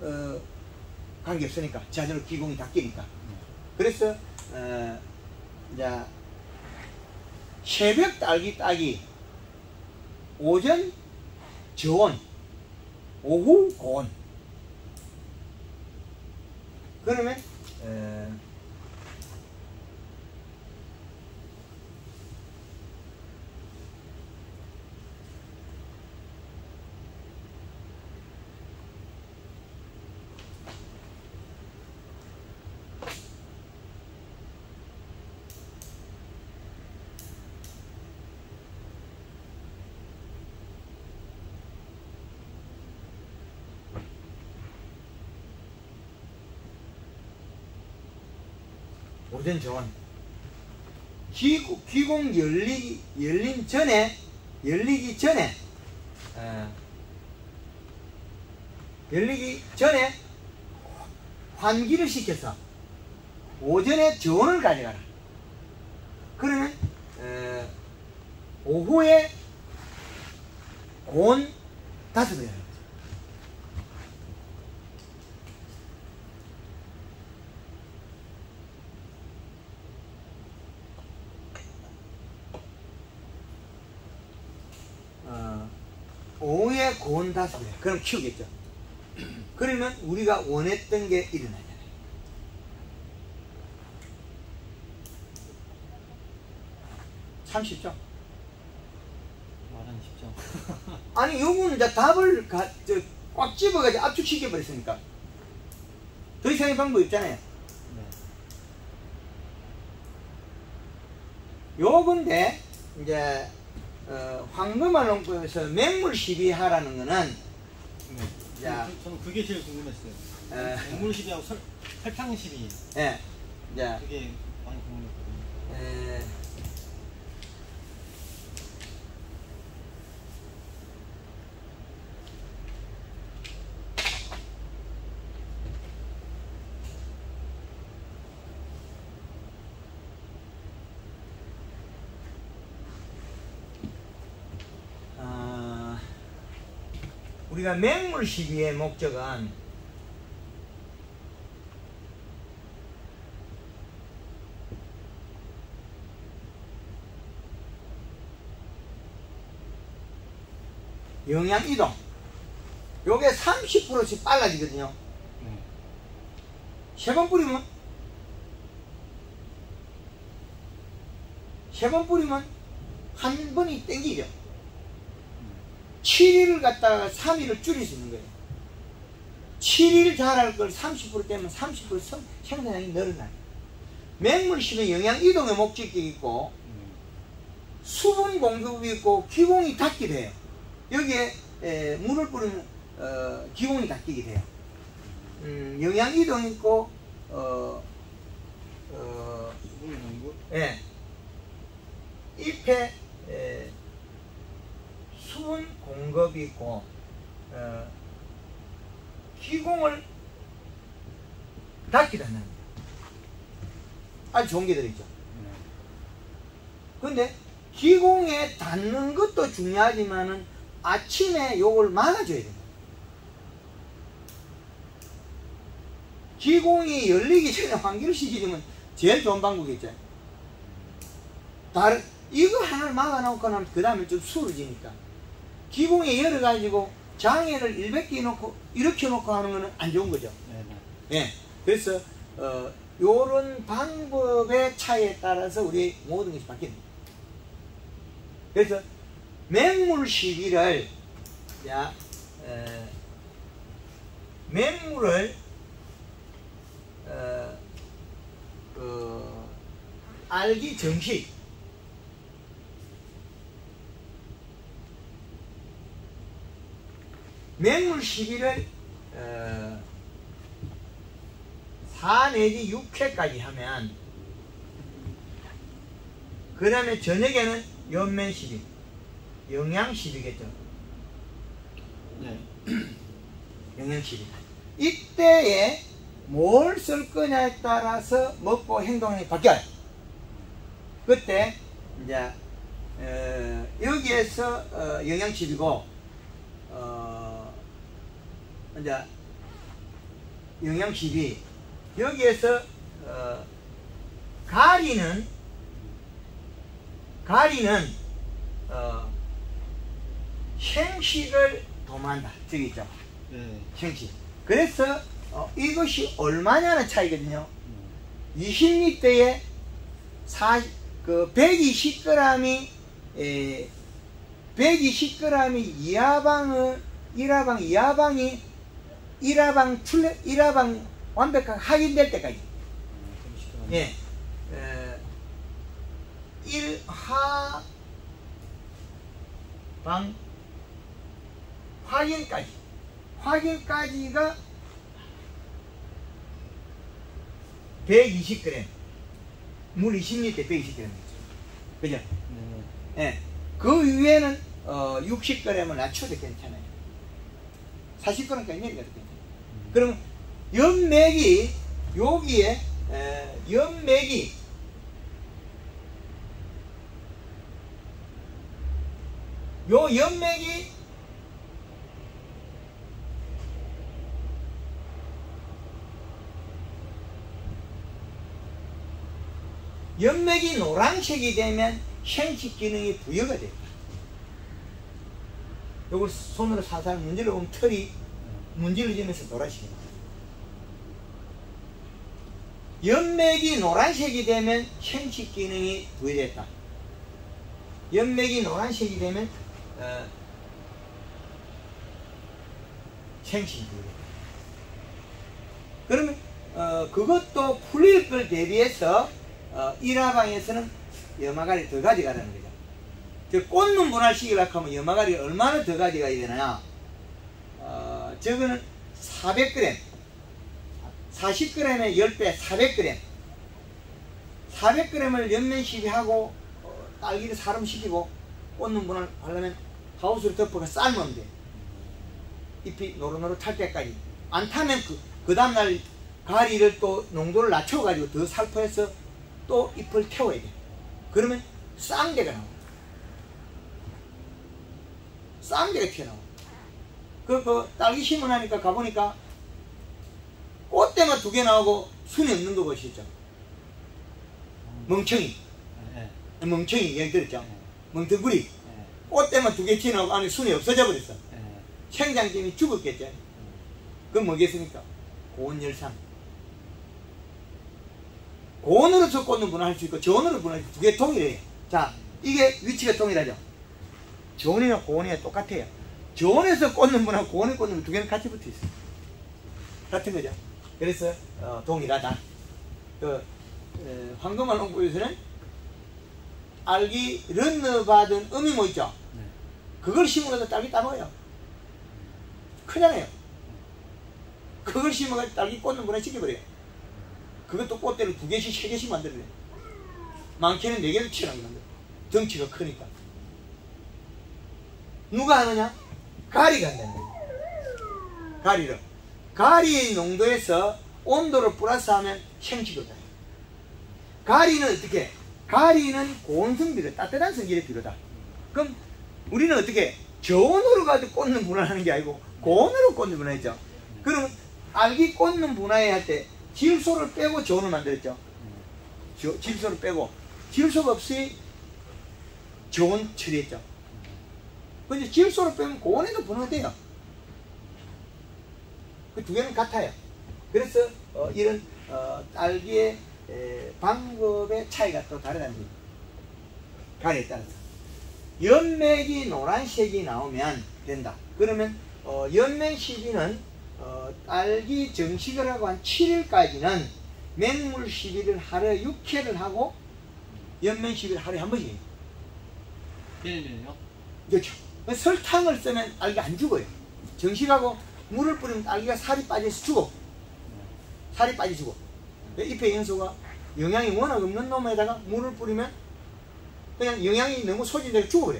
관계없으니까 자전으로 기공이 다 끼니까. 그래서 이제 새벽 딸기 따기, 오전 저온, 오후 고온. 그러면 오전 저온. 기공 열리기 전에 환기를 시켜서 오전에 저온을 가져가라. 그러면 오후에 고온 5배. 오후에 고온 5배. 그럼 키우겠죠. 그러면 우리가 원했던 게 일어나잖아요. 참 쉽죠? 말하기 쉽죠. 아니 요거는 이제 답을 꽉 집어가지고 압축시켜 버렸으니까 더 이상의 방법이 없잖아요. 네. 요건데 이제 황금알 농법에서 맹물 시비하라는 거는 네. 자, 저는 그게 제일 궁금했어요. 맹물 시비하고 설탕 시비. 예, 자, 그게 많이 궁금했거든요. 우리가 맹물 시비의 목적은 영양 이동. 요게 30%씩 빨라지거든요. 네. 3번 뿌리면 한 번이 땡기죠. 7일을 갖다가 3일을 줄일 수 있는 거예요. 7일 자랄 걸 30% 되면 30% 생산량이 늘어나요. 맹물 시비는 영양 이동의 목적이 있고 수분 공급이 있고 기공이 닫기도 해요. 여기에 물을 뿌리면 기공이 닫히게 돼요. 영양 이동이 있고 수분 공급. 예, 잎에 수분 공급이 있고 기공을 닫기도 한다는 거예요. 아주 좋은 게 들어있죠. 근데 기공에 닿는 것도 중요하지만은 아침에 요걸 막아줘야 돼요. 기공이 열리기 전에 환기를 시키면 제일 좋은 방법이겠죠. 이거 하나를 막아놓고 나면 그 다음에 좀 수월해지니까. 기공에 열어가지고 장애를 100개 놓고 이렇게 놓고 하는 거는 안 좋은 거죠. 예. 그래서 요런 방법의 차이에 따라서 우리 모든 것이 바뀝니다. 그래서 맹물 시비를 맹물을 알기 정식 맹물 시비를 4 내지 6회까지 하면 그 다음에 저녁에는 연면 시비 영양 시비겠죠. 네. 영양 시비. 이때에 뭘 쓸 거냐에 따라서 먹고 행동이 바뀌어요. 그때 이제 여기에서 영양 시비고 이제 영양 시비 여기에서 가리는 생식을 도모한다. 저기 있죠. 네. 생식. 그래서 이것이 얼마냐는 차이거든요. 20리터에 120g이 120g이 일화방 완벽하게 확인될 때까지. 예. 1하방 확인까지가 120g. 물 20리터에 120g이죠. 그죠? 예. 그 위에는 60g을 낮춰도 괜찮아요. 40g까지 내려가도 괜찮아요. 그러면 연맥이 여기에 연맥이 요 연맥이 노란색이 되면 생식 기능이 부여가 됩니다. 요걸 손으로 살살 문질러 보면 털이 문질러지면서 노란색이 나와요. 연맥이 노란색이 되면 생식 기능이 부여됐다. 연맥이 노란색이 되면 생식이 부여됐다. 그러면 그것도 풀릴 걸 대비해서 일화방에서는 염화가리 더 가져가라는 거죠. 즉 꽂는 분할 시키려고 하면 염화가리 얼마나 더 가져가야 되느냐. 저거는 400g 40g에 10배 400g 400g을 연면 시비하고 딸기를 사름시키고 꽂는 분할 하려면 하우스를 덮어가 삶으면 돼. 잎이 노릇노릇 탈 때까지. 안 타면 그 다음날 가리를 또 농도를 낮춰가지고 더 살포해서 또 잎을 태워야 돼. 그러면 쌍대가 나와. 쌍대가 튀어나와. 그 딸기 심어나니까 가보니까 꽃대만 2개 나오고 순이 없는 거 보시죠. 멍청이. 멍청이 얘기 들었죠. 멍텅구리. 꽃대만 2개 튀어나오고 안에 순이 없어져 버렸어. 생장점이 죽었겠죠. 그건 뭐겠습니까? 고온열상. 고온으로서 꽂는 분할 수 있고 저온으로 분할 수 있고 2개 동일해요. 자, 이게 위치가 동일하죠. 저온이나 고온이나 똑같아요. 저온에서 꽂는 분하고 고온에 꽂는 분 2개는 같이 붙어 있어요. 같은 거죠. 그래서 동일하다. 황금알 농부에서는 딸기 런너 받은 어미모 있죠. 그걸 심어서 딸기 따먹어요. 크잖아요. 그걸 심어가지고 딸기 꽂는 분에 시켜버려요. 그것도 꽃대를 2개씩 3개씩 만들어요. 많게는 4개를 치라는 건데 덩치가 크니까. 누가 하느냐? 가리가 한다는 거예요. 가리를. 가리의 농도에서 온도를 플러스하면 생식을 해요. 가리는 어떻게? 가리는 고온 성비를 따뜻한 성질의 비료다. 그럼 우리는 어떻게? 저온으로 가지고 꽂는 분할 하는 게 아니고 고온으로 꽂는 분할 했죠. 그러면 알기 꽂는 분할에 할 때 질소를 빼고 저온을 만들었죠. 질소를 빼고 질소가 없이 저온 처리했죠. 근데 질소를 빼면 고온에도 분할돼요. 그 2개는 같아요. 그래서 이런 딸기의 방법의 차이가 또 다르다는 거예요. 가리에 따라서. 연맥이 노란색이 나오면 된다. 그러면 연맥 시비는 딸기 정식을 하고 한 7일까지는 맹물 시비를 하루에 6회를 하고 연맥 시비를 하루에 한 번씩 해요. 얘네들은요? 그렇죠. 설탕을 쓰면 딸기가 안 죽어요. 정식하고 물을 뿌리면 딸기가 살이 빠져서 죽어. 살이 빠져 죽어. 잎의 연소가 영양이 워낙 없는 놈에다가 물을 뿌리면 그냥 영양이 너무 소진돼서 죽어버려.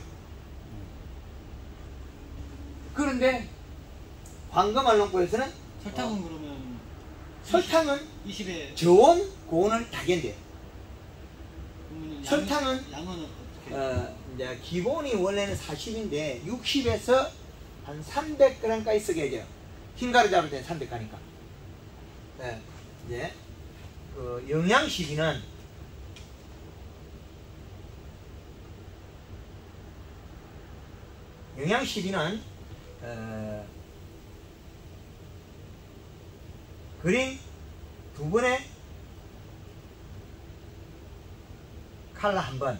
그런데 황금알 농부에서는 설탕은 그러면 설탕은 20에 저온 고온을 다 견뎌요. 설탕은 양은 어떻게? 이제 기본이 원래는 40인데 60에서 한 300g까지 쓰게 해줘요. 흰가루 잡을 때는 300g니까. 네, 이제 그 영양 시비는 영양 시비는 그린 2번에 칼라 1번.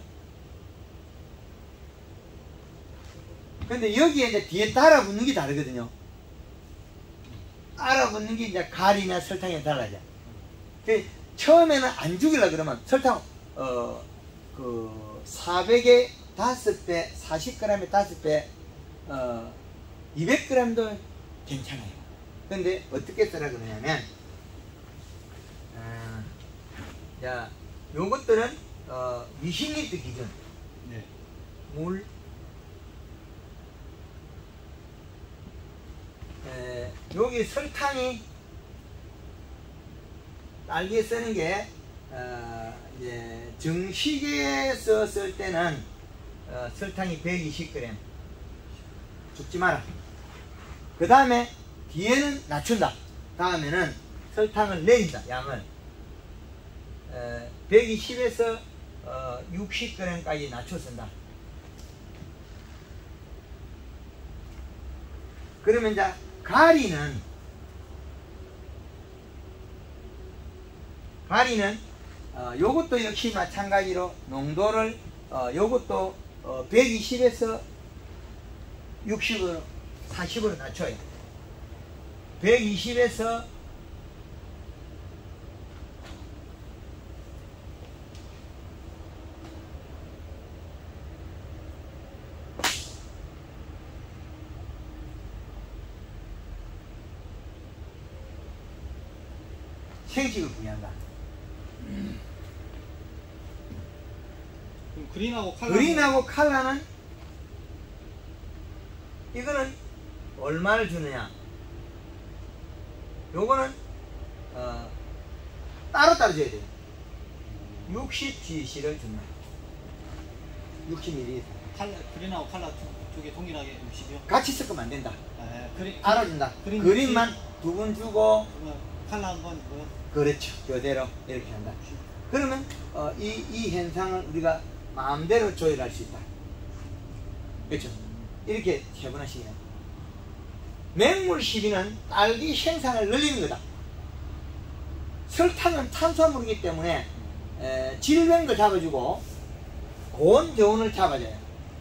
근데 여기에 이제 뒤에 달아붙는 게 다르거든요. 달아붙는 게 이제 가리나 설탕에 달라져. 처음에는 안 죽이려 그러면 설탕, 400에 5배, 40g에 5배, 200g도 괜찮아요. 근데 어떻게 쓰라 그러냐면, 자, 요것들은 20리터 기준. 네. 물, 여기 설탕이 딸기에 쓰는 게 이제 정식에서 쓸 때는 설탕이 120g 죽지 마라. 그 다음에 뒤에는 낮춘다. 다음에는 설탕을 내린다. 양을 120에서 60g까지 낮춰 쓴다. 그러면 이제 가리는 요것도 역시 마찬가지로 농도를 요것도 120에서 60으로 40으로 낮춰요. 120에서 생식을 분해한다. 그럼 그린하고 칼라. 그린하고 칼라는 이거는 얼마를 주느냐? 요거는 따로따로 줘야 돼요. 60cc를 준다. 60ml. 그린하고 칼라 두 개 동일하게 60이요? 같이 섞으면 안 된다. 그린 알아준다. 그린 그린만 2번 주고 칼라 1번 주고요. 그렇죠. 그대로 이렇게 한다. 그러면 이 현상을 우리가 마음대로 조율할 수 있다. 그렇죠? 이렇게 세분화시켜요. 맹물 시비는 딸기 생산을 늘리는 거다. 설탕은 탄수화물이기 때문에 질병도 잡아주고 고온 저온을 잡아줘요.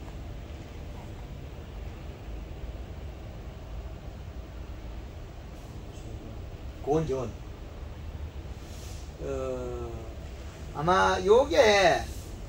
고온 저온. 아마 요게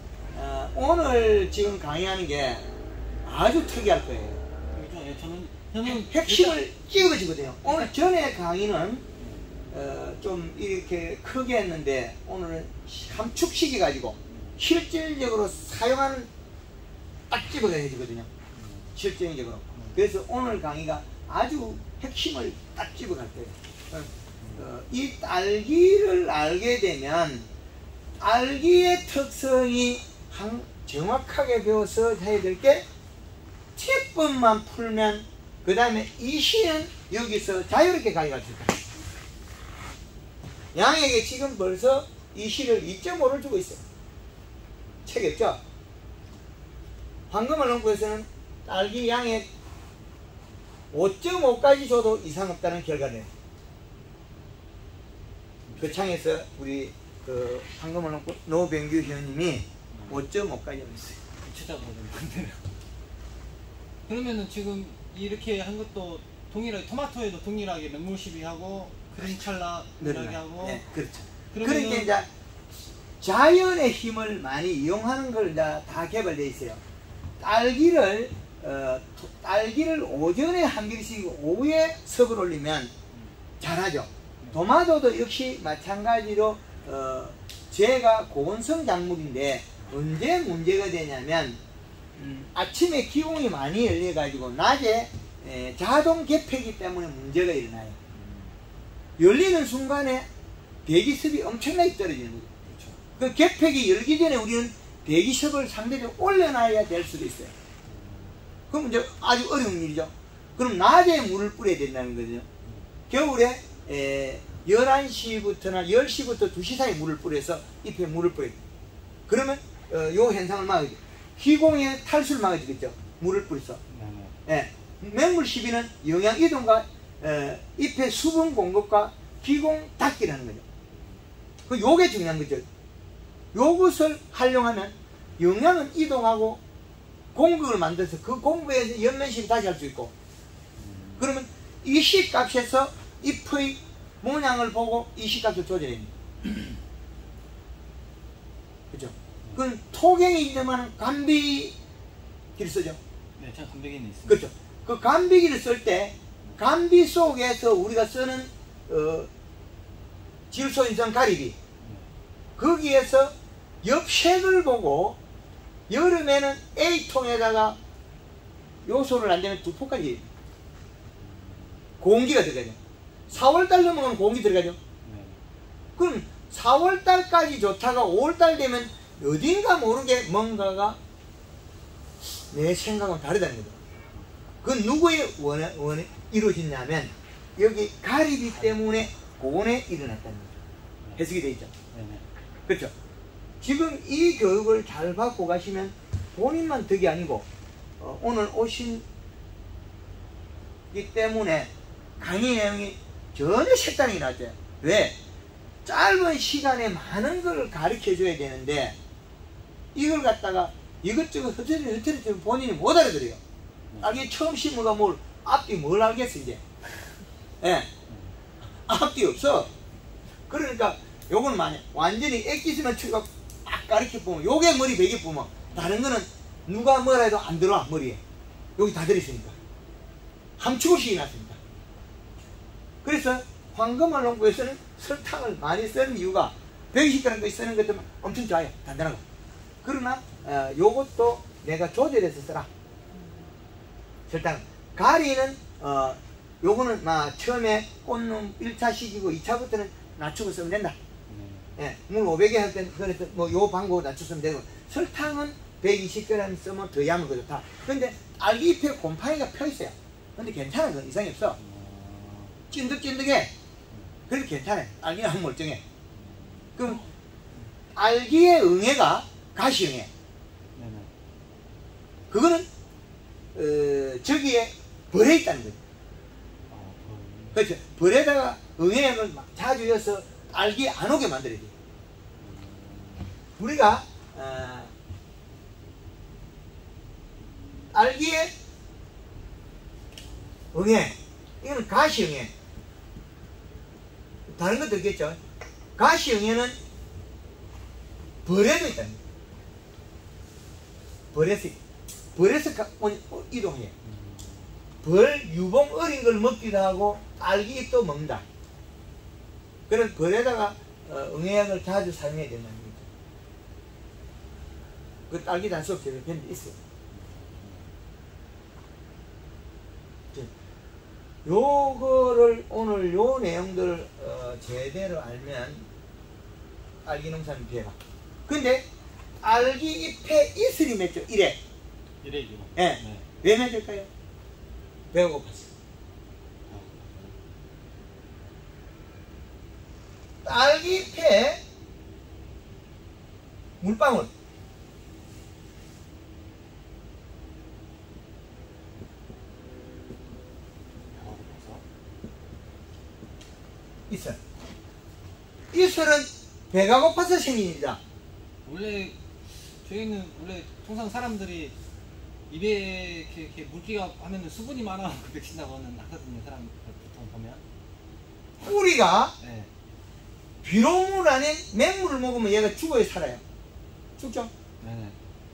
오늘 지금 강의하는 게 아주 특이할 거예요. 그렇죠. 저는 핵심을 찍어주거든요. 오늘 전에 강의는 좀 이렇게 크게 했는데 오늘은 함축시켜 가지고 실질적으로 사용하는 딱 집어가 해주거든요. 실질적으로. 그래서 오늘 강의가 아주 핵심을 딱 집어갈 거예요. 이 딸기를 알게 되면 딸기의 특성이 정확하게 배워서 해야 될 게 채법만 풀면 그 다음에 이 시는 여기서 자유롭게 가져갈 수 있다. 양에게 지금 벌써 이 시를 2.5를 주고 있어요. 책이 없죠? 황금을 연구에서는 딸기 양에 5.5까지 줘도 이상 없다는 결과를 해요. 그 창에서 우리 그 황금을 연구 노병규 회원님이 5.5까지 했어요. 찾아보는 그러면은 지금 이렇게 한 것도 동일하게 토마토에도 동일하게 맹물 시비하고 그린 찰나 동일하게 하고. 네, 그렇죠. 그러면은 그러니까 이제 자연의 힘을 많이 이용하는 걸 다 개발되어 있어요. 딸기를 오전에 한 그릇씩 오후에 섭을 올리면 잘하죠. 토마토도 역시 마찬가지로 제가 고온성 작물인데 언제 문제가 되냐면 아침에 기온이 많이 열려 가지고 낮에 자동 개폐기 때문에 문제가 일어나요. 열리는 순간에 대기습이 엄청나게 떨어지는 거죠. 그 개폐기 열기 전에 우리는 대기습을 상대적으로 올려놔야 될 수도 있어요. 그럼 이제 아주 어려운 일이죠. 그럼 낮에 물을 뿌려야 된다는 거죠. 겨울에 11시부터나 10시부터 2시 사이 물을 뿌려서 잎에 물을 뿌려야 돼요. 그러면 요 현상을 막아야죠. 희공의 탈수를 막아주겠죠. 물을 뿌려서. 예. 맹물 시비는 영양 이동과 잎의 수분 공급과 기공 닫기라는 거죠. 그 요게 중요한 거죠. 요것을 활용하면 영양은 이동하고 공급을 만들어서 그 공급에서 연면시비 다시 할 수 있고, 그러면 이 시값에서 잎의 모양을 보고 이 시값을 조절해냅니다. 그죠? 그건 토경이 있지만 감비기를 쓰죠. 네, 제가 감비기는 있습니다. 그렇죠. 그 감비기를 쓸 때 감비 속에서 우리가 쓰는 질소인성 가리비, 거기에서 엽색을 보고 여름에는 A통에다가 요소를 안 되면 2포까지 공기가 들어가죠. 4월달 넘어가면 공기 들어가죠. 그럼 4월달까지 좋다가 5월달 되면 어딘가 모르게 뭔가가 내 생각은 다르다는 거죠. 그건 누구의 원에 이루어졌냐면 여기 가리비 때문에 고온에 일어났다는 거죠. 해석이 되어 있죠. 그렇죠. 지금 이 교육을 잘 받고 가시면 본인만 덕이 아니고 오늘 오신 이 때문에 강의 내용이 전혀 색다르게 나왔죠. 왜? 짧은 시간에 많은 걸 가르쳐 줘야 되는데 이걸 갖다가 이것저것 흐트러뜨리면 본인이 못 알아들어요. 이게 처음 심어가 앞뒤 뭘 알겠어 이제. 예. 앞뒤 없어. 그러니까 요건 만약 완전히 액기스만 쳐가 딱 가르쳐 보면 요게 머리 베개 보면 다른 거는 누가 뭐라 해도 안 들어와 머리에. 여기 다 들어있으니까. 함축을식이 났습니다. 그래서 황금알 농부에서는 설탕을 많이 쓰는 이유가 120g 쓰는 것도 엄청 좋아요. 단단하고. 그러나 요것도 내가 조절해서 쓰라. 설탕. 가리는 요거는 처음에 꽂는 1차식이고 2차부터는 낮추고 쓰면 된다. 예, 물 500에 할 때는 그래서 요 방법으로 낮추면 되고, 설탕은 120g 쓰면 더 야물고 좋다. 근데 딸기잎에 곰팡이가 펴 있어요. 근데 괜찮아. 그건 이상이 없어. 찐득찐득해. 그래도 괜찮아. 딸기는 멀쩡해. 그럼 딸기의 응애가 가시응애. 그거는 저기에 벌에 있다는 거죠. 그렇죠. 벌에다가 응애를 막 자주 여서 딸기 안 오게 만들어야 돼요. 우리가 딸기의 응애, 이거는 가시응애. 다른 것도 있겠죠. 가시응애는 벌에도 있다는 거예요. 벌에서 이동해요. 벌 유봉 어린 걸 먹기도 하고 딸기도 먹는다. 그런 벌에다가 응애약을 자주 사용해야 된다는 거죠. 그 딸기 단수 제가 뵌 데 있어요. 요거를 오늘 요 내용들을 제대로 알면 딸기 농사는 피해가. 근데 딸기 잎에 이슬이 맺죠. 이래죠. 예. 네. 왜 맺을까요? 배가 고팠어. 딸기 잎에 물방울, 이슬은 배가 고파서 생긴 일이다. 원래 저희는 통상 사람들이 입에 이렇게 물기가 하면은 수분이 많아 맺힌다고는 하거든요. 사람 보통 보면. 우리가 네. 비료물 안에 맹물을 먹으면 얘가 죽어야 살아요. 죽죠? 네네.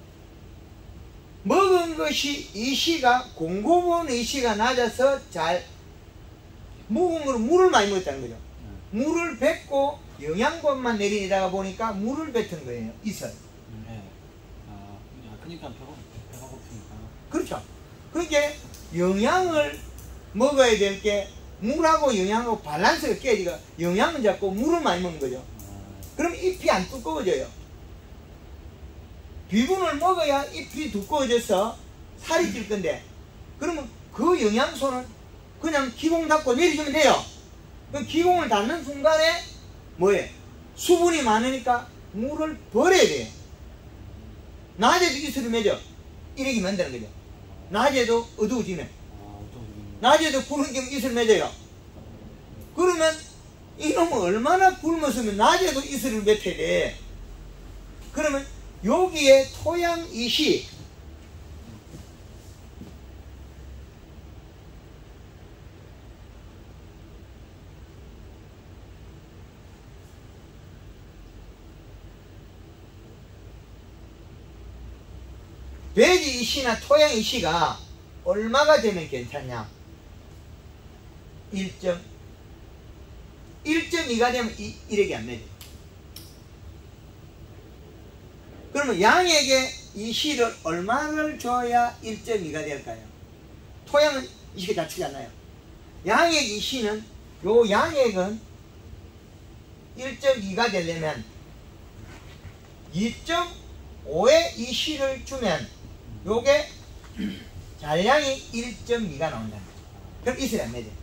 먹은 것이 이시가 공급원 이시가 낮아서 잘 먹은 걸 물을 많이 먹었다는 거죠. 물을 뱉고 영양분만 내리다가 보니까 물을 뱉은 거예요. 이슬. 네. 그러니까 배가 고프니까. 그렇죠. 그러니까 영양을 먹어야 될 게 물하고 영양하고 밸런스가 깨지가 영양은 잡고 물을 많이 먹는 거죠. 그럼 잎이 안 두꺼워져요. 비분을 먹어야 잎이 두꺼워져서 살이 찔 건데, 그러면 그 영양소는 그냥 기공 닫고 내려주면 돼요. 그럼 기공을 닫는 순간에 뭐예요? 수분이 많으니까 물을 버려야 돼요. 낮에도 이슬을 맺어. 이렇게 만드는 거죠. 낮에도 어두워지네. 어떤 낮에도 푸른 경우 이슬 맺어요. 그러면 이놈은 얼마나 굶었으면 낮에도 이슬을 맺어야 돼. 그러면 여기에 토양 이시 배지 이시나 토양 이시가 얼마가 되면 괜찮냐? 1.2가 되면 1액이 안 내죠. 그러면 양에게 이시를 얼마를 줘야 1.2가 될까요? 토양은 이시가 자체잖아요. 양액 이시는 요 양액은 1.2가 되려면 2.5의 이시를 주면 요게 잔량이 1.2가 나온다. 그럼 이슬이 안 내죠.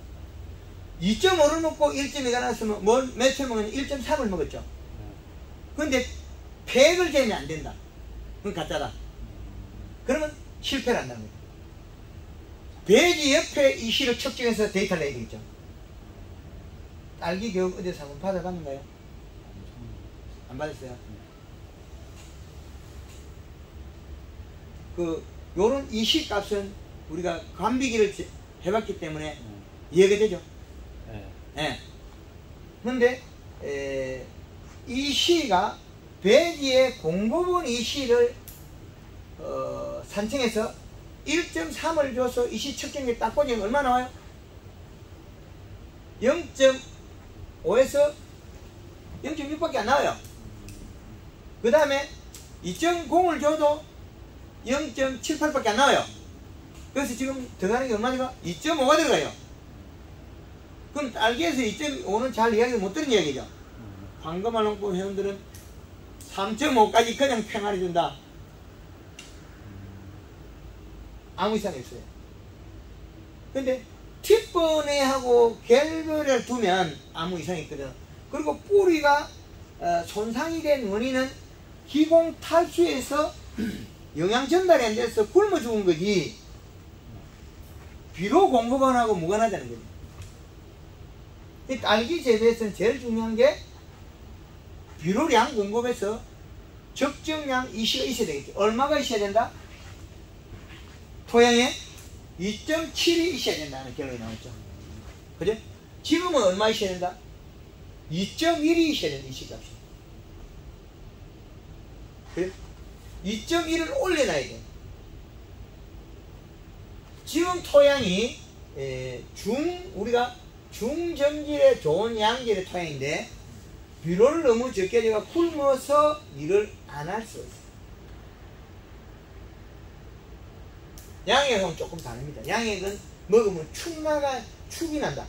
2.5를 먹고 1.2가 나왔으면 몇을 먹었냐? 1.3을 먹었죠. 근데 100을 재면 안 된다. 그건 가짜다. 그러면 실패를 한다는 거예요. 배지 옆에 이시를 측정해서 데이터를 내야 되겠죠. 딸기 교육 어디서 한번 받아봤는가요? 안 받았어요? 요런 이시 값은 우리가 관비기를 해봤기 때문에 이해가 되죠? 네. 근데, 이 시가 배지의 공급원 이 시를, 산청해서 1.3을 줘서 이 시 측정기 딱 보니까 얼마 나와요? 0.5에서 0.6밖에 안 나와요. 그 다음에 2.0을 줘도 0.78밖에 안 나와요. 그래서 지금 들어가는 게 얼마니까? 2.5가 들어가요. 그럼 딸기에서 2.5는 잘 이야기 못 들은 이야기죠. 황금알롱법 회원들은 3.5까지 그냥 팽하리 준다. 아무 이상이 없어요. 근데 뒷번에하고 결별을 두면 아무 이상이 있거든. 그리고 뿌리가 손상이 된 원인은 기공 탈수에서 영양 전달이 안 돼서 굶어 죽은 거지 비료 공급원하고 무관하다는 거지. 이 딸기 재배에서는 제일 중요한 게 비료량 공급에서 적정량 이시가 있어야 되겠죠. 얼마가 있어야 된다? 토양에 2.7이 있어야 된다는 결론이 나왔죠. 그죠? 지금은 얼마 있어야 된다? 2.1이 있어야 된다. 이시값이. 그래? 2.1을 올려놔야 돼. 지금 토양이 우리가 중점질의 좋은 양질의 토양인데 비료를 너무 적게 제가 굶어서 일을 안 할 수 있어요. 양액은 조금 다릅니다. 양액은 먹으면 축이 난다.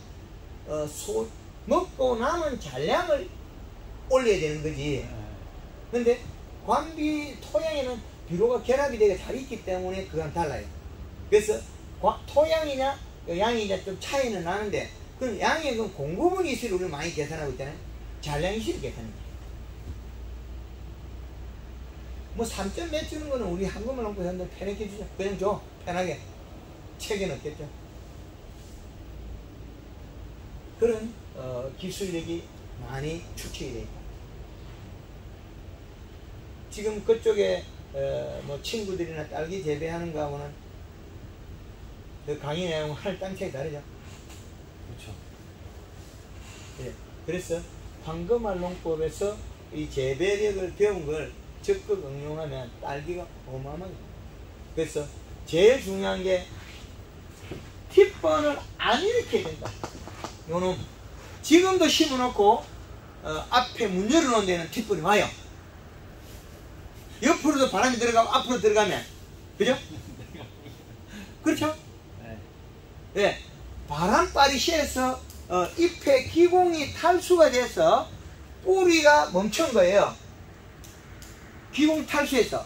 먹고 남은 잔량을 올려야 되는 거지. 근데 관비 토양에는 비료가 결합이 되게 잘 있기 때문에 그건 달라요. 그래서 토양이냐 양이냐 좀 차이는 나는데 그럼 양액은 공급원 이시를 우리가 많이 계산하고 있잖아요. 잔량 이시를 계산합니다. 뭐 3점 몇 주는 거는 우리 한국말 놓고 했는데 편하게 주죠. 그냥 줘. 편하게. 책에는 없겠죠. 그런 기술력이 많이 축적이 되어 있다. 지금 그쪽에 뭐 친구들이나 딸기 재배하는 거하고는 그 강의 내용은 하늘 땅차이 다르죠. 그렇죠. 네. 그래서 황금알농법에서 이 재배력을 배운 걸 적극 응용하면 딸기가 어마어마하게. 그래서 제일 중요한 게 팁번을 안 일으켜야 된다. 요놈 지금도 심어놓고 앞에 문 열어놓은 데는 팁번이 와요. 옆으로도 바람이 들어가고 앞으로 들어가면 그죠? 그렇죠? 네. 네. 바람빨이 씌어서 잎의 기공이 탈수가 돼서 뿌리가 멈춘 거예요. 기공 탈수에서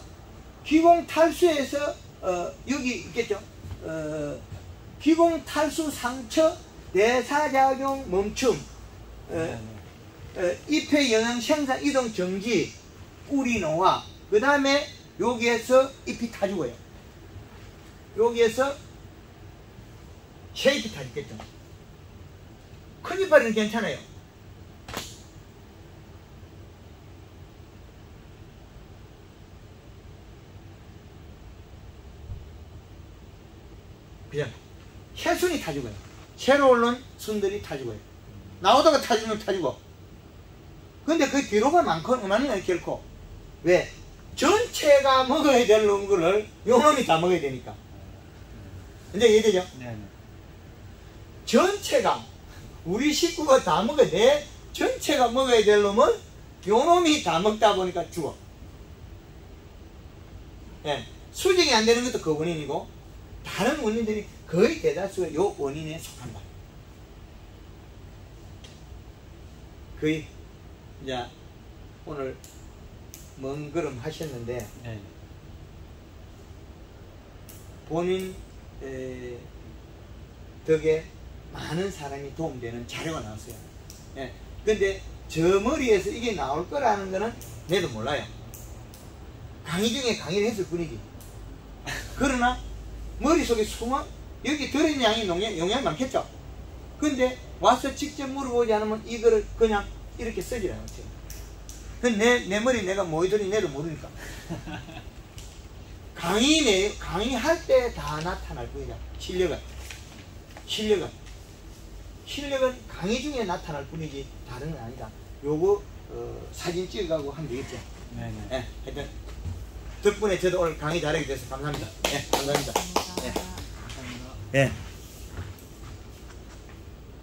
여기 있겠죠. 기공 탈수 상처 대사작용 멈춤 잎의 영양 생산 이동 정지 뿌리 노화 그 다음에 여기에서 잎이 타 죽어요. 여기에서 쉐이크 타겠죠. 큰 이빨은 괜찮아요. 그냥 혈순이 타지고요. 새로 오른 순들이 타지고요. 나오다가 타지면 타지고. 근데 그 뒤로가 많으면 결코. 왜? 전체가 먹어야 될 거를 요놈이 다 먹어야 되니까. 이제 이해되죠? 네. 전체가 우리 식구가 다 먹어야 돼. 전체가 먹어야 될 놈은 요놈이 다 먹다 보니까 죽어. 예. 수정이 안 되는 것도 그 원인이고 다른 원인들이 거의 대다수가 요 원인에 속한다. 거의 이제 오늘 먼 걸음 하셨는데 네. 본인 덕에 많은 사람이 도움되는 자료가 나왔어요. 예. 근데 저 머리에서 이게 나올 거라는 거는 내도 몰라요. 강의 중에 강의를 했을 뿐이지. 그러나 머릿속에 여기 들은 양이 용량이 많겠죠. 근데 와서 직접 물어보지 않으면 이거를 그냥 이렇게 쓰질 않았어요. 내 머리 내가 뭐 들이 내를 모르니까. 강의할 때 다 나타날 뿐이야. 실력은 강의 중에 나타날 뿐이지 다른 건 아니다. 요거 사진 찍어가고 하면 되겠죠. 네네. 예, 하여튼 덕분에 저도 오늘 강의 잘하게 돼서 감사합니다. 예, 감사합니다. 감사합니다. 예.